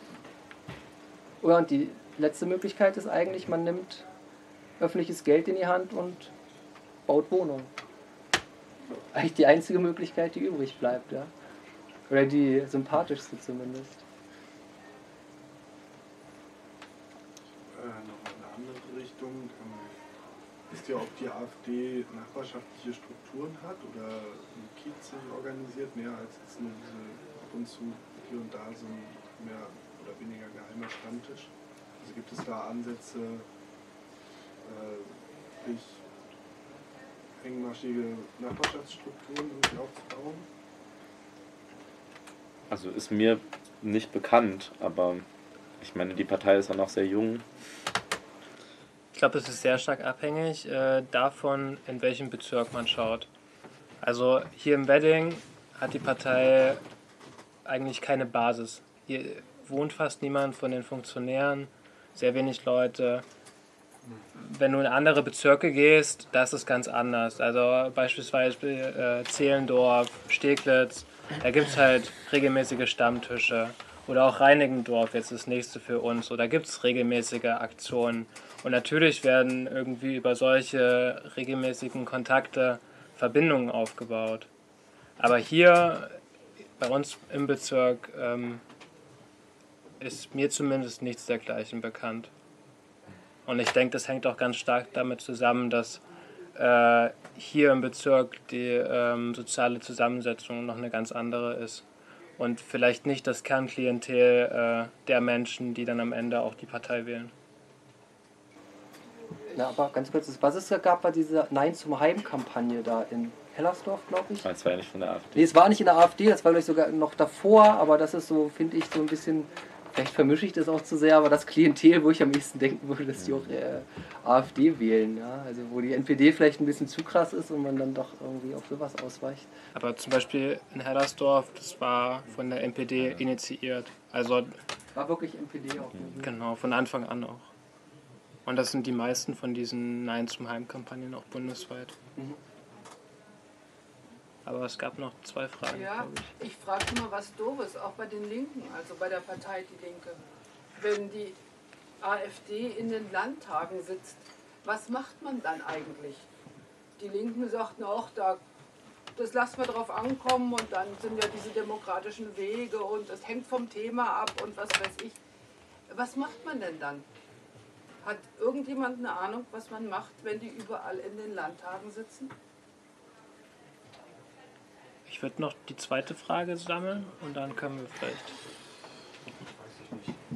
Und die letzte Möglichkeit ist eigentlich, man nimmt öffentliches Geld in die Hand und baut Wohnungen. Eigentlich die einzige Möglichkeit, die übrig bleibt, ja. Oder die sympathischste zumindest. Noch in eine andere Richtung. Wisst ihr, ob die AfD nachbarschaftliche Strukturen hat oder im Kiez sich organisiert, mehr als jetzt nur diese ab und zu hier und da so ein mehr oder weniger geheimer Stammtisch? Also gibt es da Ansätze, sich engmaschige Nachbarschaftsstrukturen irgendwie aufzubauen? Also ist mir nicht bekannt, aber ich meine, die Partei ist ja noch sehr jung. Ich glaube, es ist sehr stark abhängig davon, in welchem Bezirk man schaut. Also hier im Wedding hat die Partei eigentlich keine Basis. Hier wohnt fast niemand von den Funktionären, sehr wenig Leute. Wenn du in andere Bezirke gehst, da ist es ganz anders. Also beispielsweise Zehlendorf, Steglitz, da gibt es halt regelmäßige Stammtische. Oder auch Reinickendorf, jetzt das nächste für uns. Oder gibt es regelmäßige Aktionen. Und natürlich werden irgendwie über solche regelmäßigen Kontakte Verbindungen aufgebaut. Aber hier bei uns im Bezirk ist mir zumindest nichts dergleichen bekannt. Und ich denke, das hängt auch ganz stark damit zusammen, dass hier im Bezirk die soziale Zusammensetzung noch eine ganz andere ist. Und vielleicht nicht das Kernklientel der Menschen, die dann am Ende auch die Partei wählen. Na, aber ganz kurz, was es gab, war diese Nein zum Heim-Kampagne da in Hellersdorf, glaube ich. Das war ja nicht von der AfD. Nee, es war nicht in der AfD, das war vielleicht sogar noch davor, aber das ist so, finde ich, so ein bisschen Vielleicht vermische ich das auch zu sehr, aber das Klientel, wo ich am ehesten denken würde, dass die auch AfD wählen. Ja? Also wo die NPD vielleicht ein bisschen zu krass ist und man dann doch irgendwie auf sowas ausweicht. Aber zum Beispiel in Hellersdorf, das war von der NPD initiiert. Also war wirklich NPD auch. Genau, von Anfang an auch. Und das sind die meisten von diesen Nein zum Heim-Kampagnen auch bundesweit. Mhm. Aber es gab noch 2 Fragen. Ja, ich frage mal was Doofes, auch bei den Linken, also bei der Partei Die Linke. Wenn die AfD in den Landtagen sitzt, was macht man dann eigentlich? Die Linken sagten auch, das lassen wir drauf ankommen und dann sind ja diese demokratischen Wege und es hängt vom Thema ab und was weiß ich. Was macht man denn dann? Hat irgendjemand eine Ahnung, was man macht, wenn die überall in den Landtagen sitzen? Ich würde noch die 2. Frage sammeln und dann können wir vielleicht... Weiß ich nicht.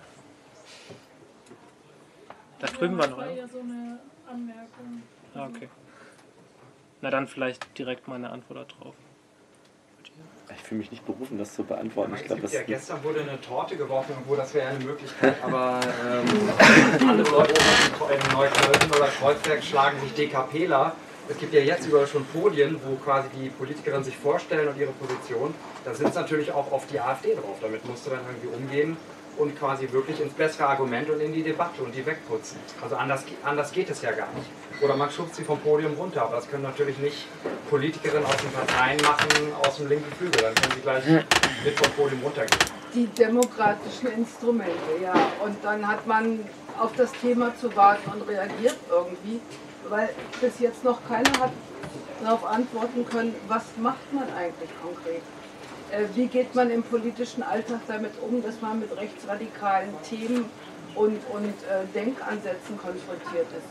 Da drüben war noch Das war einer. ja so eine Anmerkung. Ah, okay. Na dann vielleicht direkt mal eine Antwort darauf. Ich fühle mich nicht berufen, das zu beantworten. Ich glaube, Ja, gestern wurde eine Torte geworfen, irgendwo, das wäre eine Möglichkeit, aber andere Leute in Neukölln oder Kreuzberg schlagen sich DKPler. Es gibt ja jetzt überall schon Podien, wo quasi die Politikerinnen sich vorstellen und ihre Position. Da sitzt natürlich auch auf die AfD drauf. Damit musst du dann irgendwie umgehen und quasi wirklich ins bessere Argument und in die Debatte und die wegputzen. Also anders geht es ja gar nicht. Oder man schubst sie vom Podium runter, aber das können natürlich nicht Politikerinnen aus den Parteien machen, aus dem linken Flügel. Dann können sie gleich mit vom Podium runtergehen. Die demokratischen Instrumente, ja. Und dann hat man auf das Thema zu warten und reagiert irgendwie, weil bis jetzt noch keiner hat darauf antworten können, was macht man eigentlich konkret? Wie geht man im politischen Alltag damit um, dass man mit rechtsradikalen Themen und Denkansätzen konfrontiert ist?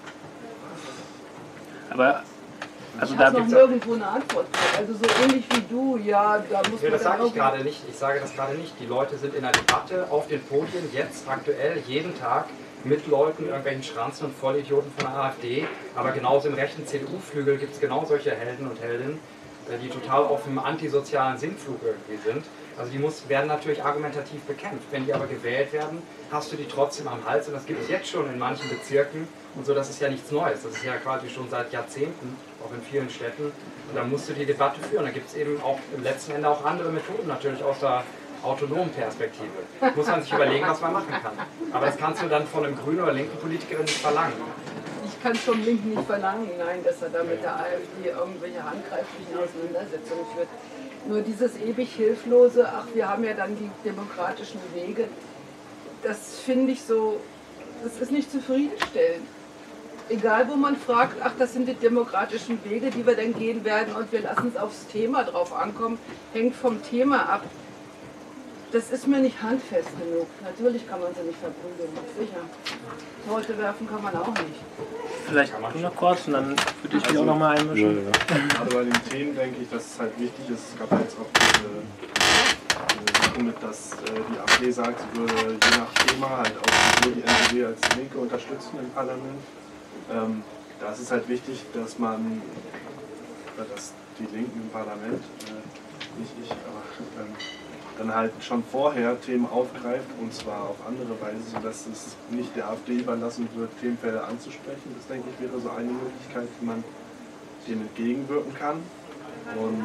Aber also ich da habe noch nirgendwo eine Antwort drauf. Also so ähnlich wie du, ja, da muss Ja, man das dann sage ich irgendwie... gerade nicht. Ich sage das gerade nicht. Die Leute sind in der Debatte auf den Podien jetzt aktuell jeden Tag mit Leuten, irgendwelchen Schranzen und Vollidioten von der AfD. Aber genauso im rechten CDU-Flügel gibt es genau solche Helden und Heldinnen, die total auf dem antisozialen Sinnflug irgendwie sind. Also die werden natürlich argumentativ bekämpft. Wenn die aber gewählt werden, hast du die trotzdem am Hals. Und das gibt es jetzt schon in manchen Bezirken. Und so, das ist ja nichts Neues. Das ist ja quasi schon seit Jahrzehnten, auch in vielen Städten. Und da musst du die Debatte führen. Da gibt es eben auch im letzten Ende auch andere Methoden, natürlich aus der autonomen Perspektive. Muss man sich überlegen, was man machen kann. Aber das kannst du dann von einem grünen oder linken Politiker nicht verlangen. Ich kann vom Linken nicht verlangen, nein, dass er da mit der AfD irgendwelche handgreiflichen Auseinandersetzungen führt. Nur dieses ewig Hilflose, ach, wir haben ja dann die demokratischen Wege, das finde ich so, das ist nicht zufriedenstellend. Egal wo man fragt, ach, das sind die demokratischen Wege, die wir dann gehen werden und wir lassen es aufs Thema drauf ankommen, hängt vom Thema ab. Das ist mir nicht handfest genug. Natürlich kann man sie nicht verprügeln, sicher. Torte werfen kann man auch nicht. Vielleicht du noch kurz und dann würde ich mich auch noch mal einmischen. Gerade bei den Themen denke ich, dass es halt wichtig ist. Es gab jetzt auch diese Sache mit, dass die AfD sagt, sie würde je nach Thema halt auch sowohl die NPD als die Linke unterstützen im Parlament. Da ist es halt wichtig, dass dass die Linken im Parlament, nicht ich, aber dann halt schon vorher Themen aufgreift und zwar auf andere Weise, sodass es nicht der AfD überlassen wird, Themenfelder anzusprechen. Das, denke ich, wäre so eine Möglichkeit, wie man dem entgegenwirken kann. Und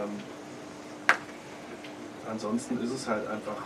ansonsten ist es halt einfach,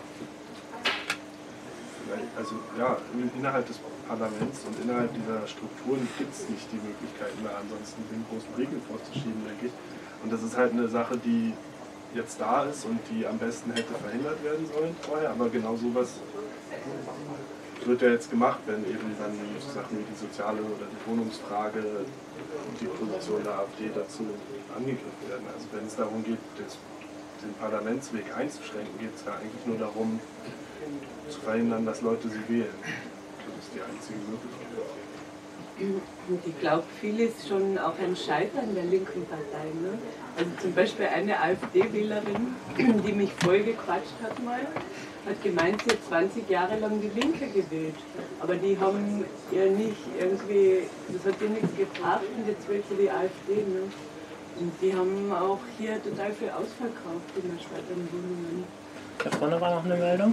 also ja, innerhalb des Parlaments und innerhalb dieser Strukturen gibt es nicht die Möglichkeiten, da ansonsten den großen Riegel vorzuschieben, denke ich. Und das ist halt eine Sache, die jetzt da ist und die am besten hätte verhindert werden sollen vorher, aber genau sowas wird ja jetzt gemacht, wenn eben dann Sachen wie die soziale oder die Wohnungsfrage und die Position der AfD dazu angegriffen werden. Also wenn es darum geht, den Parlamentsweg einzuschränken, geht es ja eigentlich nur darum, zu verhindern, dass Leute sie wählen. Das ist die einzige Möglichkeit. Und ich glaube, vieles schon auch ein Scheitern der linken Partei. Ne? Also zum Beispiel eine AfD-Wählerin, die mich voll gequatscht hat mal, hat gemeint, sie hat 20 Jahre lang die Linke gewählt. Aber die haben ihr nicht irgendwie, das hat ihr nichts gebracht und jetzt wählt sie die AfD. Ne? Und die haben auch hier total viel ausverkauft in der Stadt an Wohnungen. Da vorne war noch eine Meldung.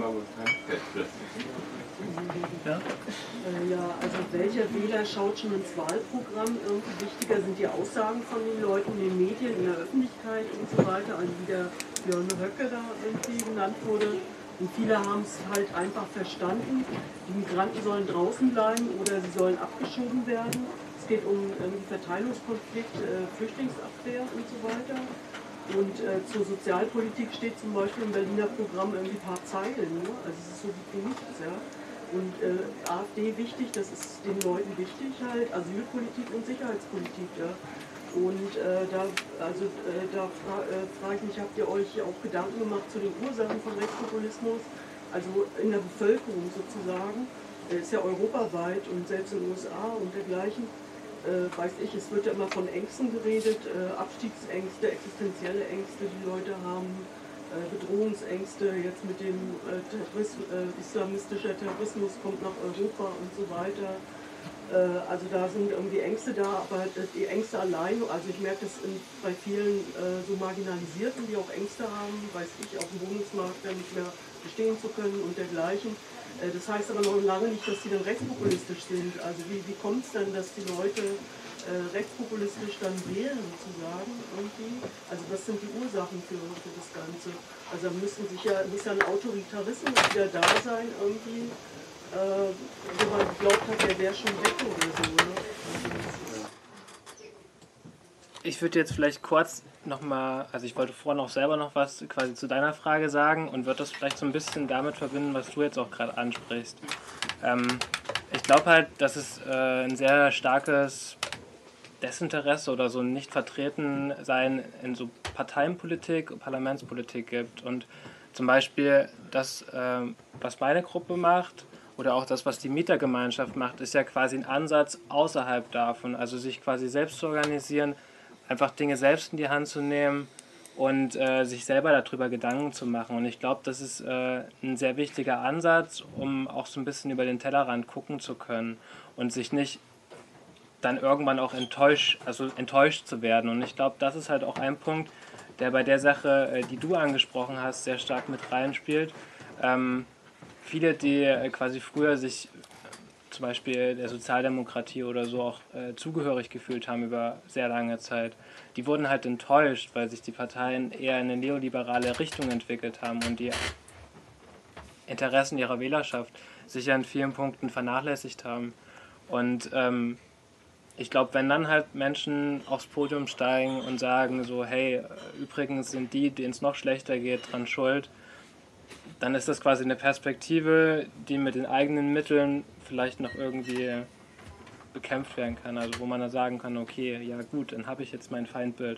Ja? Ja, also welcher Wähler schaut schon ins Wahlprogramm? Irgendwie wichtiger sind die Aussagen von den Leuten in den Medien, in der Öffentlichkeit und so weiter. Also wie der Björn Höcke da irgendwie genannt wurde. Und viele haben es halt einfach verstanden. Die Migranten sollen draußen bleiben oder sie sollen abgeschoben werden. Es geht um Verteilungskonflikt, Flüchtlingsabwehr und so weiter. Und zur Sozialpolitik steht zum Beispiel im Berliner Programm irgendwie ein paar Zeilen nur. Also es ist so wie nichts, ja. Und AfD wichtig, das ist den Leuten wichtig halt, Asylpolitik und Sicherheitspolitik, ja. Und da frage ich mich, habt ihr euch auch Gedanken gemacht zu den Ursachen von Rechtspopulismus? Also in der Bevölkerung sozusagen, ist ja europaweit und selbst in den USA und dergleichen, weiß ich, es wird ja immer von Ängsten geredet, Abstiegsängste, existenzielle Ängste, die Leute haben, Bedrohungsängste, jetzt mit dem islamistischer Terrorismus kommt nach Europa und so weiter. Also da sind irgendwie Ängste da, aber die Ängste allein, also ich merke das bei vielen so Marginalisierten, die auch Ängste haben, weiß ich, auf dem Wohnungsmarkt dann nicht mehr bestehen zu können und dergleichen. Das heißt aber noch lange nicht, dass die dann rechtspopulistisch sind. Also wie kommt es denn, dass die Leute rechtspopulistisch dann wählen sozusagen irgendwie? Also was sind die Ursachen für das Ganze? Also da muss ja ein Autoritarismus wieder da sein irgendwie. Wo man geglaubt hat, der wäre schon weg oder so, ne? Ich würde jetzt vielleicht kurz nochmal, also ich wollte vorhin auch selber noch was quasi zu deiner Frage sagen und würde das vielleicht so ein bisschen damit verbinden, was du jetzt auch gerade ansprichst. Ich glaube halt, dass es ein sehr starkes Desinteresse oder so ein Nicht-Vertreten-Sein in so Parteienpolitik, Parlamentspolitik gibt. Und zum Beispiel das, was meine Gruppe macht, oder auch das, was die Mietergemeinschaft macht, ist ja quasi ein Ansatz außerhalb davon, also sich quasi selbst zu organisieren, einfach Dinge selbst in die Hand zu nehmen und sich selber darüber Gedanken zu machen. Und ich glaube, das ist ein sehr wichtiger Ansatz, um auch so ein bisschen über den Tellerrand gucken zu können und sich nicht dann irgendwann auch enttäuscht zu werden. Und ich glaube, das ist halt auch ein Punkt, der bei der Sache, die du angesprochen hast, sehr stark mit reinspielt. Viele, die quasi früher sich zum Beispiel der Sozialdemokratie oder so auch zugehörig gefühlt haben über sehr lange Zeit, die wurden halt enttäuscht, weil sich die Parteien eher in eine neoliberale Richtung entwickelt haben und die Interessen ihrer Wählerschaft sicher in vielen Punkten vernachlässigt haben. Und ich glaube, wenn dann halt Menschen aufs Podium steigen und sagen so, hey, übrigens sind die, denen es noch schlechter geht, dran schuld, dann ist das quasi eine Perspektive, die mit den eigenen Mitteln vielleicht noch irgendwie bekämpft werden kann. Also wo man dann sagen kann, okay, ja gut, dann habe ich jetzt mein Feindbild.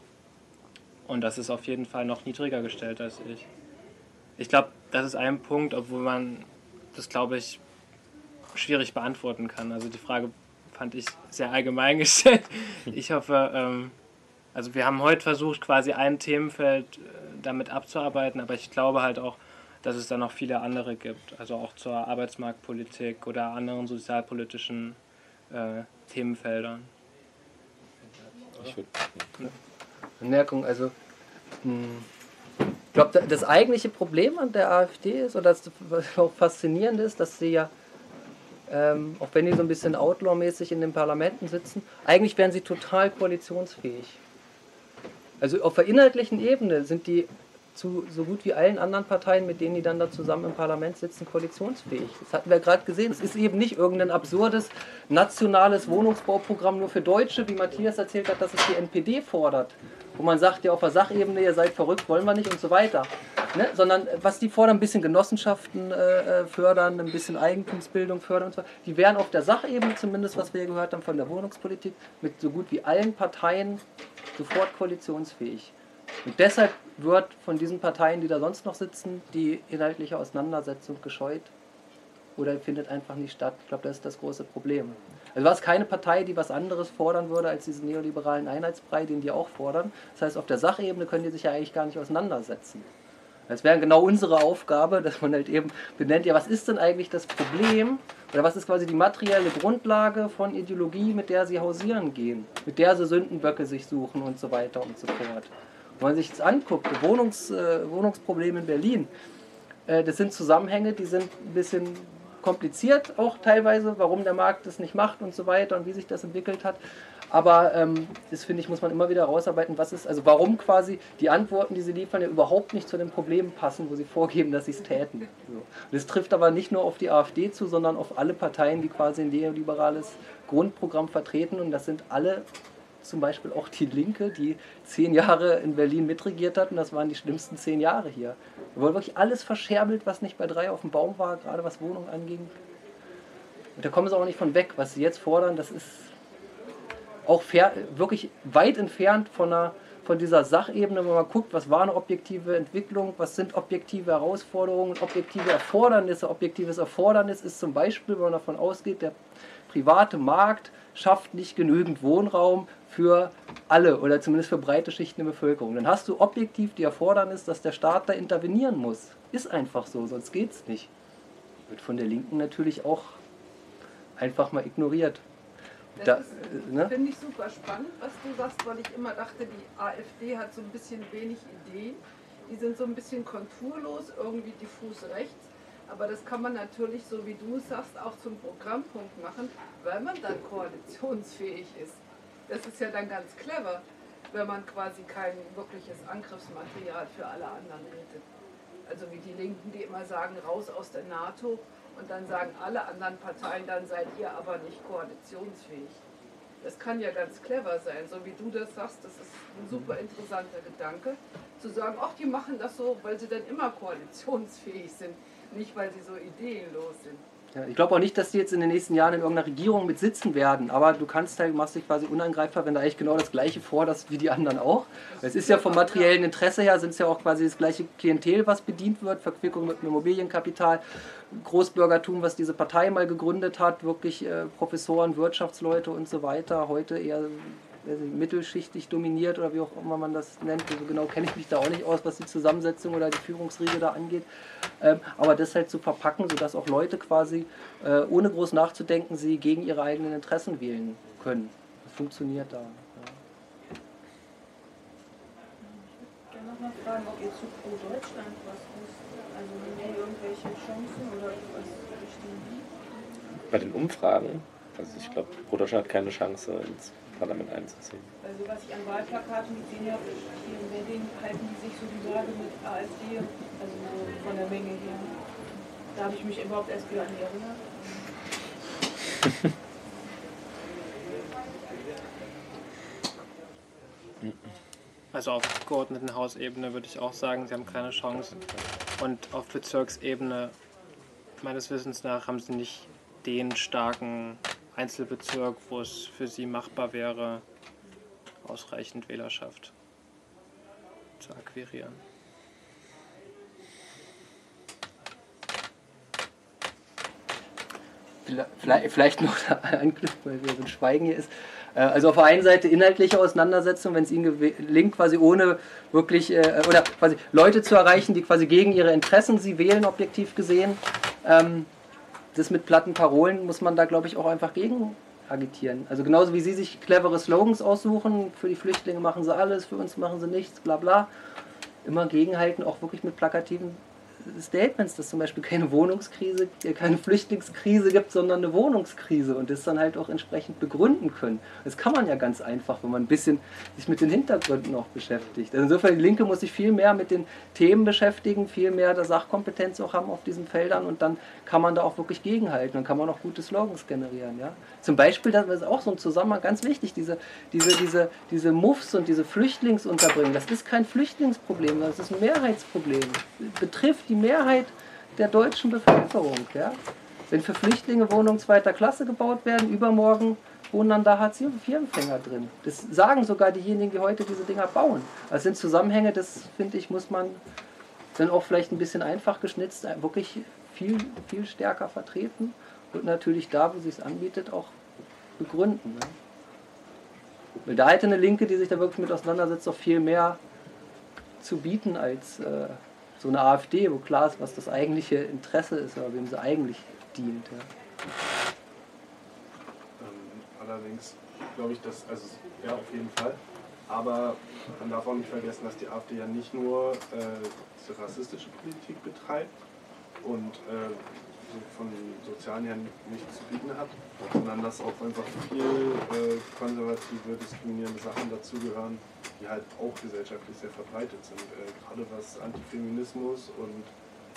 Und das ist auf jeden Fall noch niedriger gestellt als ich. Ich glaube, das ist ein Punkt, obwohl man das, glaube ich, schwierig beantworten kann. Also die Frage fand ich sehr allgemein gestellt. Ich hoffe, also wir haben heute versucht, quasi ein Themenfeld damit abzuarbeiten, aber ich glaube halt auch, dass es da noch viele andere gibt, also auch zur Arbeitsmarktpolitik oder anderen sozialpolitischen Themenfeldern. Bemerkung, also ich glaube, das eigentliche Problem an der AfD ist, oder das auch faszinierend ist, dass sie ja, auch wenn die so ein bisschen outlaw-mäßig in den Parlamenten sitzen, eigentlich wären sie total koalitionsfähig. Also auf der inhaltlichen Ebene sind die zu so gut wie allen anderen Parteien, mit denen die dann da zusammen im Parlament sitzen, koalitionsfähig. Das hatten wir gerade gesehen. Es ist eben nicht irgendein absurdes nationales Wohnungsbauprogramm nur für Deutsche, wie Matthias erzählt hat, dass es die NPD fordert. Wo man sagt, ja auf der Sachebene, ihr seid verrückt, wollen wir nicht und so weiter. Ne? Sondern was die fordern, ein bisschen Genossenschaften fördern, ein bisschen Eigentumsbildung fördern und so weiter. Die wären auf der Sachebene zumindest, was wir hier gehört haben von der Wohnungspolitik, mit so gut wie allen Parteien sofort koalitionsfähig. Und deshalb wird von diesen Parteien, die da sonst noch sitzen, die inhaltliche Auseinandersetzung gescheut oder findet einfach nicht statt. Ich glaube, das ist das große Problem. Also war es keine Partei, die was anderes fordern würde als diesen neoliberalen Einheitsbrei, den die auch fordern. Das heißt, auf der Sachebene können die sich ja eigentlich gar nicht auseinandersetzen. Das wäre genau unsere Aufgabe, dass man halt eben benennt, ja, was ist denn eigentlich das Problem oder was ist quasi die materielle Grundlage von Ideologie, mit der sie hausieren gehen, mit der sie Sündenböcke sich suchen und so weiter und so fort. Wenn man sich das anguckt, Wohnungsprobleme in Berlin, Das sind Zusammenhänge, die sind ein bisschen kompliziert auch teilweise, warum der Markt das nicht macht und so weiter und wie sich das entwickelt hat. Aber das finde ich, muss man immer wieder rausarbeiten, was ist, also warum quasi die Antworten, die sie liefern, ja überhaupt nicht zu den Problemen passen, wo sie vorgeben, dass sie es täten. So. Das trifft aber nicht nur auf die AfD zu, sondern auf alle Parteien, die quasi ein neoliberales Grundprogramm vertreten, und das sind alle, zum Beispiel auch die Linke, die 10 Jahre in Berlin mitregiert hat, und das waren die schlimmsten 10 Jahre hier. Da wurde wirklich alles verscherbelt, was nicht bei 3 auf dem Baum war, gerade was Wohnungen anging. Und da kommen sie auch nicht von weg. Was sie jetzt fordern, das ist auch wirklich weit entfernt von dieser Sachebene, wenn man guckt, was war eine objektive Entwicklung, was sind objektive Herausforderungen, objektive Erfordernisse. Objektives Erfordernis ist zum Beispiel, wenn man davon ausgeht, der private Markt schafft nicht genügend Wohnraum für alle oder zumindest für breite Schichten der Bevölkerung. Dann hast du objektiv die Erfordernis, dass der Staat da intervenieren muss. Ist einfach so, sonst geht es nicht. Wird von der Linken natürlich auch einfach mal ignoriert. Das finde ich super spannend, was du sagst, weil ich immer dachte, die AfD hat so ein bisschen wenig Ideen. Die sind so ein bisschen konturlos, irgendwie diffus rechts. Aber das kann man natürlich, so wie du sagst, auch zum Programmpunkt machen, weil man dann koalitionsfähig ist. Das ist ja dann ganz clever, wenn man quasi kein wirkliches Angriffsmaterial für alle anderen bietet. Also wie die Linken, die immer sagen, raus aus der NATO, und dann sagen alle anderen Parteien, dann seid ihr aber nicht koalitionsfähig. Das kann ja ganz clever sein, so wie du das sagst, das ist ein super interessanter Gedanke, zu sagen, ach, die machen das so, weil sie dann immer koalitionsfähig sind, nicht weil sie so ideenlos sind. Ja, ich glaube auch nicht, dass die jetzt in den nächsten Jahren in irgendeiner Regierung mit sitzen werden, aber du machst dich quasi unangreifbar, wenn du eigentlich genau das Gleiche forderst wie die anderen auch. Es ist ja vom materiellen Interesse her, sind es ja auch quasi das gleiche Klientel, was bedient wird, Verquickung mit dem Immobilienkapital, Großbürgertum, was diese Partei mal gegründet hat, wirklich Professoren, Wirtschaftsleute und so weiter, heute eher mittelschichtig dominiert oder wie auch immer man das nennt. Also genau kenne ich mich da auch nicht aus, was die Zusammensetzung oder die Führungsriege da angeht. Aber das halt zu verpacken, sodass auch Leute quasi ohne groß nachzudenken sie gegen ihre eigenen Interessen wählen können. Das funktioniert da. Ja. Ich würde gerne noch mal fragen, ob ihr zu Pro Deutschland was wisst. Also haben die irgendwelche Chancen oder was stehen die? Bei den Umfragen, also ich glaube, Pro Deutschland hat keine Chance, ins Parlament einzuziehen. Also was ich an Wahlplakaten gesehen habe, hier in Berlin halten die sich so die Waage mit AfD, also so von der Menge her. Da habe ich mich überhaupt erst wieder an die erinnert. Also auf Abgeordnetenhausebene würde ich auch sagen, sie haben keine Chance. Und auf Bezirksebene, meines Wissens nach, haben sie nicht den starken Einzelbezirk, wo es für sie machbar wäre, ausreichend Wählerschaft zu akquirieren. Vielleicht noch ein Anknüpfen, weil wir so ein Schweigen hier ist. Also auf der einen Seite inhaltliche Auseinandersetzung, wenn es ihnen gelingt, quasi ohne wirklich, oder quasi Leute zu erreichen, die quasi gegen ihre Interessen sie wählen, objektiv gesehen. Das mit platten Parolen muss man da, glaube ich, auch einfach gegen agitieren. Also genauso wie sie sich clevere Slogans aussuchen, für die Flüchtlinge machen sie alles, für uns machen sie nichts, bla bla. Immer gegenhalten, auch wirklich mit plakativen Statements, dass zum Beispiel keine Wohnungskrise, keine Flüchtlingskrise gibt, sondern eine Wohnungskrise und das dann halt auch entsprechend begründen können. Das kann man ja ganz einfach, wenn man ein bisschen sich mit den Hintergründen auch beschäftigt. Also insofern, die Linke muss sich viel mehr mit den Themen beschäftigen, viel mehr der Sachkompetenz auch haben auf diesen Feldern und dann kann man da auch wirklich gegenhalten, dann kann man auch gute Slogans generieren. Ja? Zum Beispiel, das ist auch so ein Zusammenhang, ganz wichtig, diese Muffs und diese Flüchtlingsunterbringung, das ist kein Flüchtlingsproblem, das ist ein Mehrheitsproblem. Das betrifft die Mehrheit der deutschen Bevölkerung. Ja? Wenn für Flüchtlinge Wohnungen zweiter Klasse gebaut werden, übermorgen wohnen dann da Hartz-IV-Empfänger drin. Das sagen sogar diejenigen, die heute diese Dinger bauen. Das sind Zusammenhänge, das finde ich, muss man dann auch vielleicht ein bisschen einfach geschnitzt, wirklich viel, viel stärker vertreten und natürlich da, wo es sich anbietet, auch begründen. Ne? Weil da hätte eine Linke, die sich da wirklich mit auseinandersetzt, auch viel mehr zu bieten als so eine AfD, wo klar ist, was das eigentliche Interesse ist oder wem sie eigentlich dient. Ja. Allerdings glaube ich, dass, also ja, auf jeden Fall, aber man darf auch nicht vergessen, dass die AfD ja nicht nur rassistische Politik betreibt, und so von Sozialen her nichts zu bieten hat, sondern dass auch einfach viel konservative, diskriminierende Sachen dazugehören, die halt auch gesellschaftlich sehr verbreitet sind. Gerade was Antifeminismus und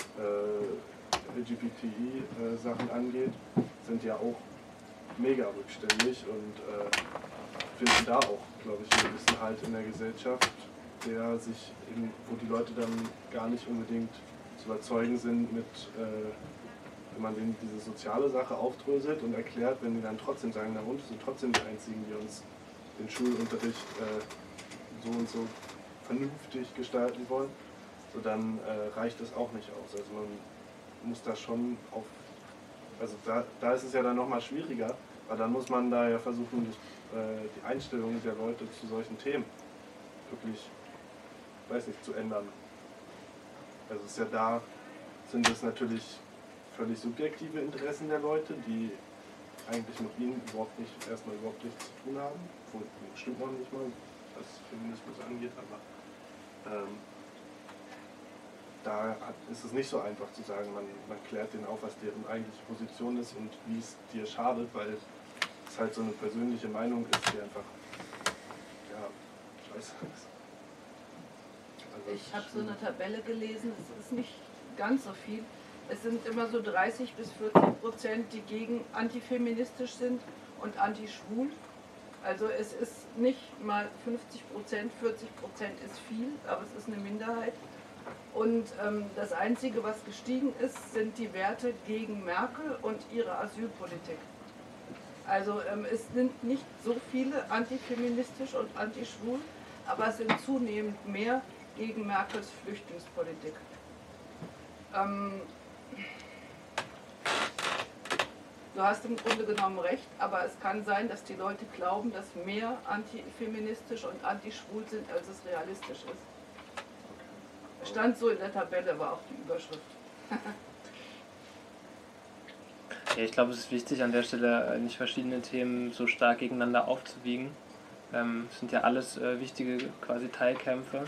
LGBTI-Sachen angeht, sind ja auch mega rückständig und finden da auch, glaube ich, einen gewissen Halt in der Gesellschaft, der sich eben, wo die Leute dann gar nicht unbedingt zu überzeugen sind mit, wenn man denen diese soziale Sache aufdröselt und erklärt, wenn die dann trotzdem sagen, na und, sind trotzdem die Einzigen, die uns den Schulunterricht so und so vernünftig gestalten wollen, so dann reicht das auch nicht aus. Also man muss da schon auf, also da ist es ja dann nochmal schwieriger, weil dann muss man da ja versuchen, die Einstellung der Leute zu solchen Themen wirklich, weiß nicht, zu ändern. Also es ist ja da, sind es natürlich völlig subjektive Interessen der Leute, die eigentlich mit ihnen erstmal überhaupt nichts zu tun haben, obwohl stimmt noch nicht mal, was Feminismus angeht, aber da ist es nicht so einfach zu sagen, man klärt denen auf, was deren eigentliche Position ist und wie es dir schadet, weil es halt so eine persönliche Meinung ist, die einfach, ja, scheiße ist. Also ich habe so eine Tabelle gelesen, es ist nicht ganz so viel. Es sind immer so 30 bis 40%, die gegen antifeministisch sind und antischwul. Also es ist nicht mal 50%, 40% ist viel, aber es ist eine Minderheit. Und das Einzige, was gestiegen ist, sind die Werte gegen Merkel und ihre Asylpolitik. Also es sind nicht so viele antifeministisch und antischwul, aber es sind zunehmend mehr gegen Merkels Flüchtlingspolitik. Du hast im Grunde genommen recht, aber es kann sein, dass die Leute glauben, dass mehr antifeministisch und antischwul sind, als es realistisch ist. Stand so in der Tabelle, war auch die Überschrift. Ja, ich glaube, es ist wichtig, an der Stelle nicht verschiedene Themen so stark gegeneinander aufzuwiegen. Es sind ja alles wichtige quasi Teilkämpfe.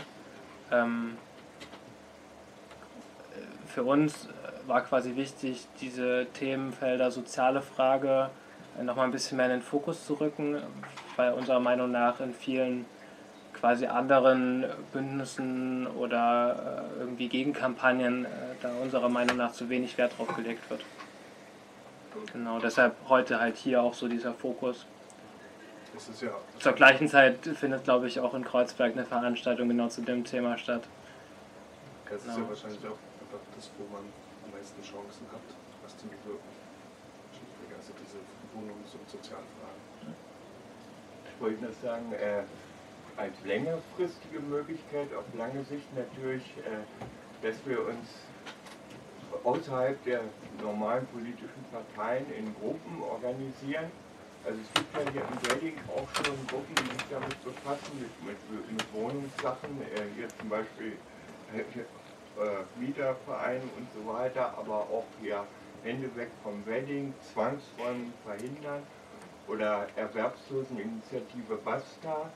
Für uns war quasi wichtig, diese Themenfelder soziale Frage nochmal ein bisschen mehr in den Fokus zu rücken, weil unserer Meinung nach in vielen quasi anderen Bündnissen oder irgendwie Gegenkampagnen da unserer Meinung nach zu wenig Wert drauf gelegt wird. Genau, deshalb heute halt hier auch so dieser Fokus. das ist ja Zur gleichen Zeit findet, glaube ich, auch in Kreuzberg eine Veranstaltung genau zu dem Thema statt. das ist ja wahrscheinlich auch einfach das, wo man am meisten Chancen hat, was zu bewirken. Also diese Wohnungs- und Sozialfragen. Ich wollte nur sagen, als längerfristige Möglichkeit, auf lange Sicht natürlich, dass wir uns außerhalb der normalen politischen Parteien in Gruppen organisieren. Also es gibt ja hier im Wedding auch schon Gruppen, die sich damit befassen, mit Wohnungssachen, hier zum Beispiel Mietervereine und so weiter, aber auch hier Hände weg vom Wedding, Zwangsräumen verhindern oder Erwerbsloseninitiative Basta.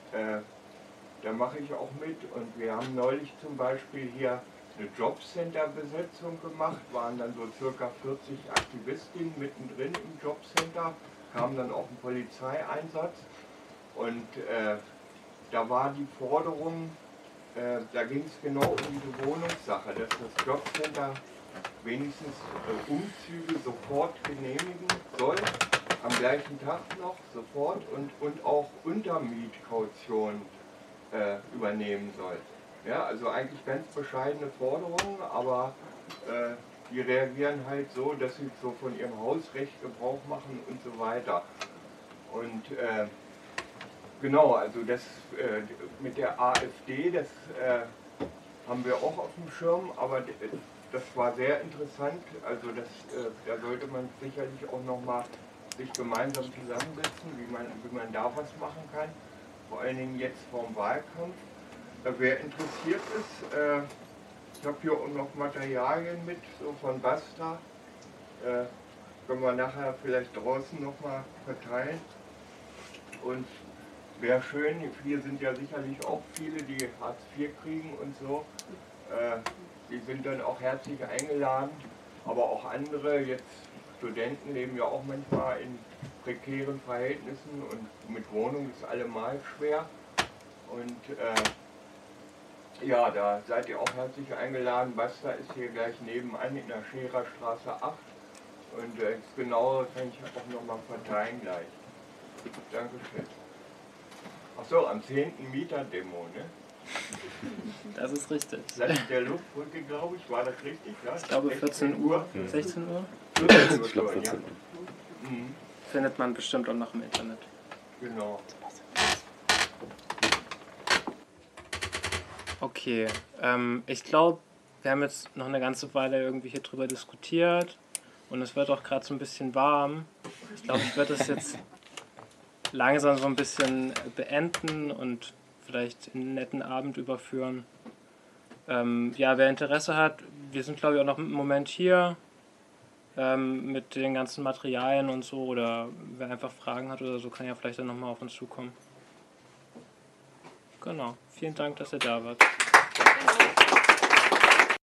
Da mache ich auch mit und wir haben neulich zum Beispiel hier eine Jobcenter-Besetzung gemacht, waren dann so circa 40 Aktivistinnen mittendrin im Jobcenter, kam dann auch ein Polizeieinsatz und da war die Forderung, da ging es genau um diese Wohnungssache, dass das Jobcenter wenigstens Umzüge sofort genehmigen soll, am gleichen Tag noch sofort und auch Untermietkaution übernehmen soll. Ja, also eigentlich ganz bescheidene Forderungen, aber die reagieren halt so, dass sie so von ihrem Hausrecht Gebrauch machen und so weiter. Und genau, also das mit der AfD, das haben wir auch auf dem Schirm, aber das war sehr interessant. Also da sollte man sicherlich auch nochmal sich gemeinsam zusammensetzen, wie man da was machen kann, vor allen Dingen jetzt vorm Wahlkampf. Wer interessiert ist, ich habe hier auch noch Materialien mit, so von Basta, können wir nachher vielleicht draußen nochmal verteilen. Und wäre schön, hier sind ja sicherlich auch viele, die Hartz IV kriegen und so. die sind dann auch herzlich eingeladen, aber auch andere, jetzt Studenten leben ja auch manchmal in prekären Verhältnissen und mit Wohnung ist allemal schwer. Und ja, da seid ihr auch herzlich eingeladen. Basta ist hier gleich nebenan in der Schererstraße 8. Und das Genaue kann ich auch nochmal verteilen gleich. Dankeschön. Achso, am 10. Mieterdemo, ne? Das ist richtig. Seit der Luftbrücke, glaube ich, war das richtig? Ja? Ich glaube 14 Uhr, 16 Uhr. 14 Uhr, Ich glaube ja. 14 Uhr. Mhm. Findet man bestimmt auch noch im Internet. Genau. Okay, ich glaube, wir haben jetzt noch eine ganze Weile irgendwie hier drüber diskutiert und es wird auch gerade so ein bisschen warm. Ich glaube, ich werde das jetzt langsam so ein bisschen beenden und vielleicht in einen netten Abend überführen. Ja, wer Interesse hat, wir sind glaube ich auch noch im Moment hier mit den ganzen Materialien und so, oder wer einfach Fragen hat oder so, kann ja vielleicht dann nochmal auf uns zukommen. Genau, vielen Dank, dass ihr da wart. Genau.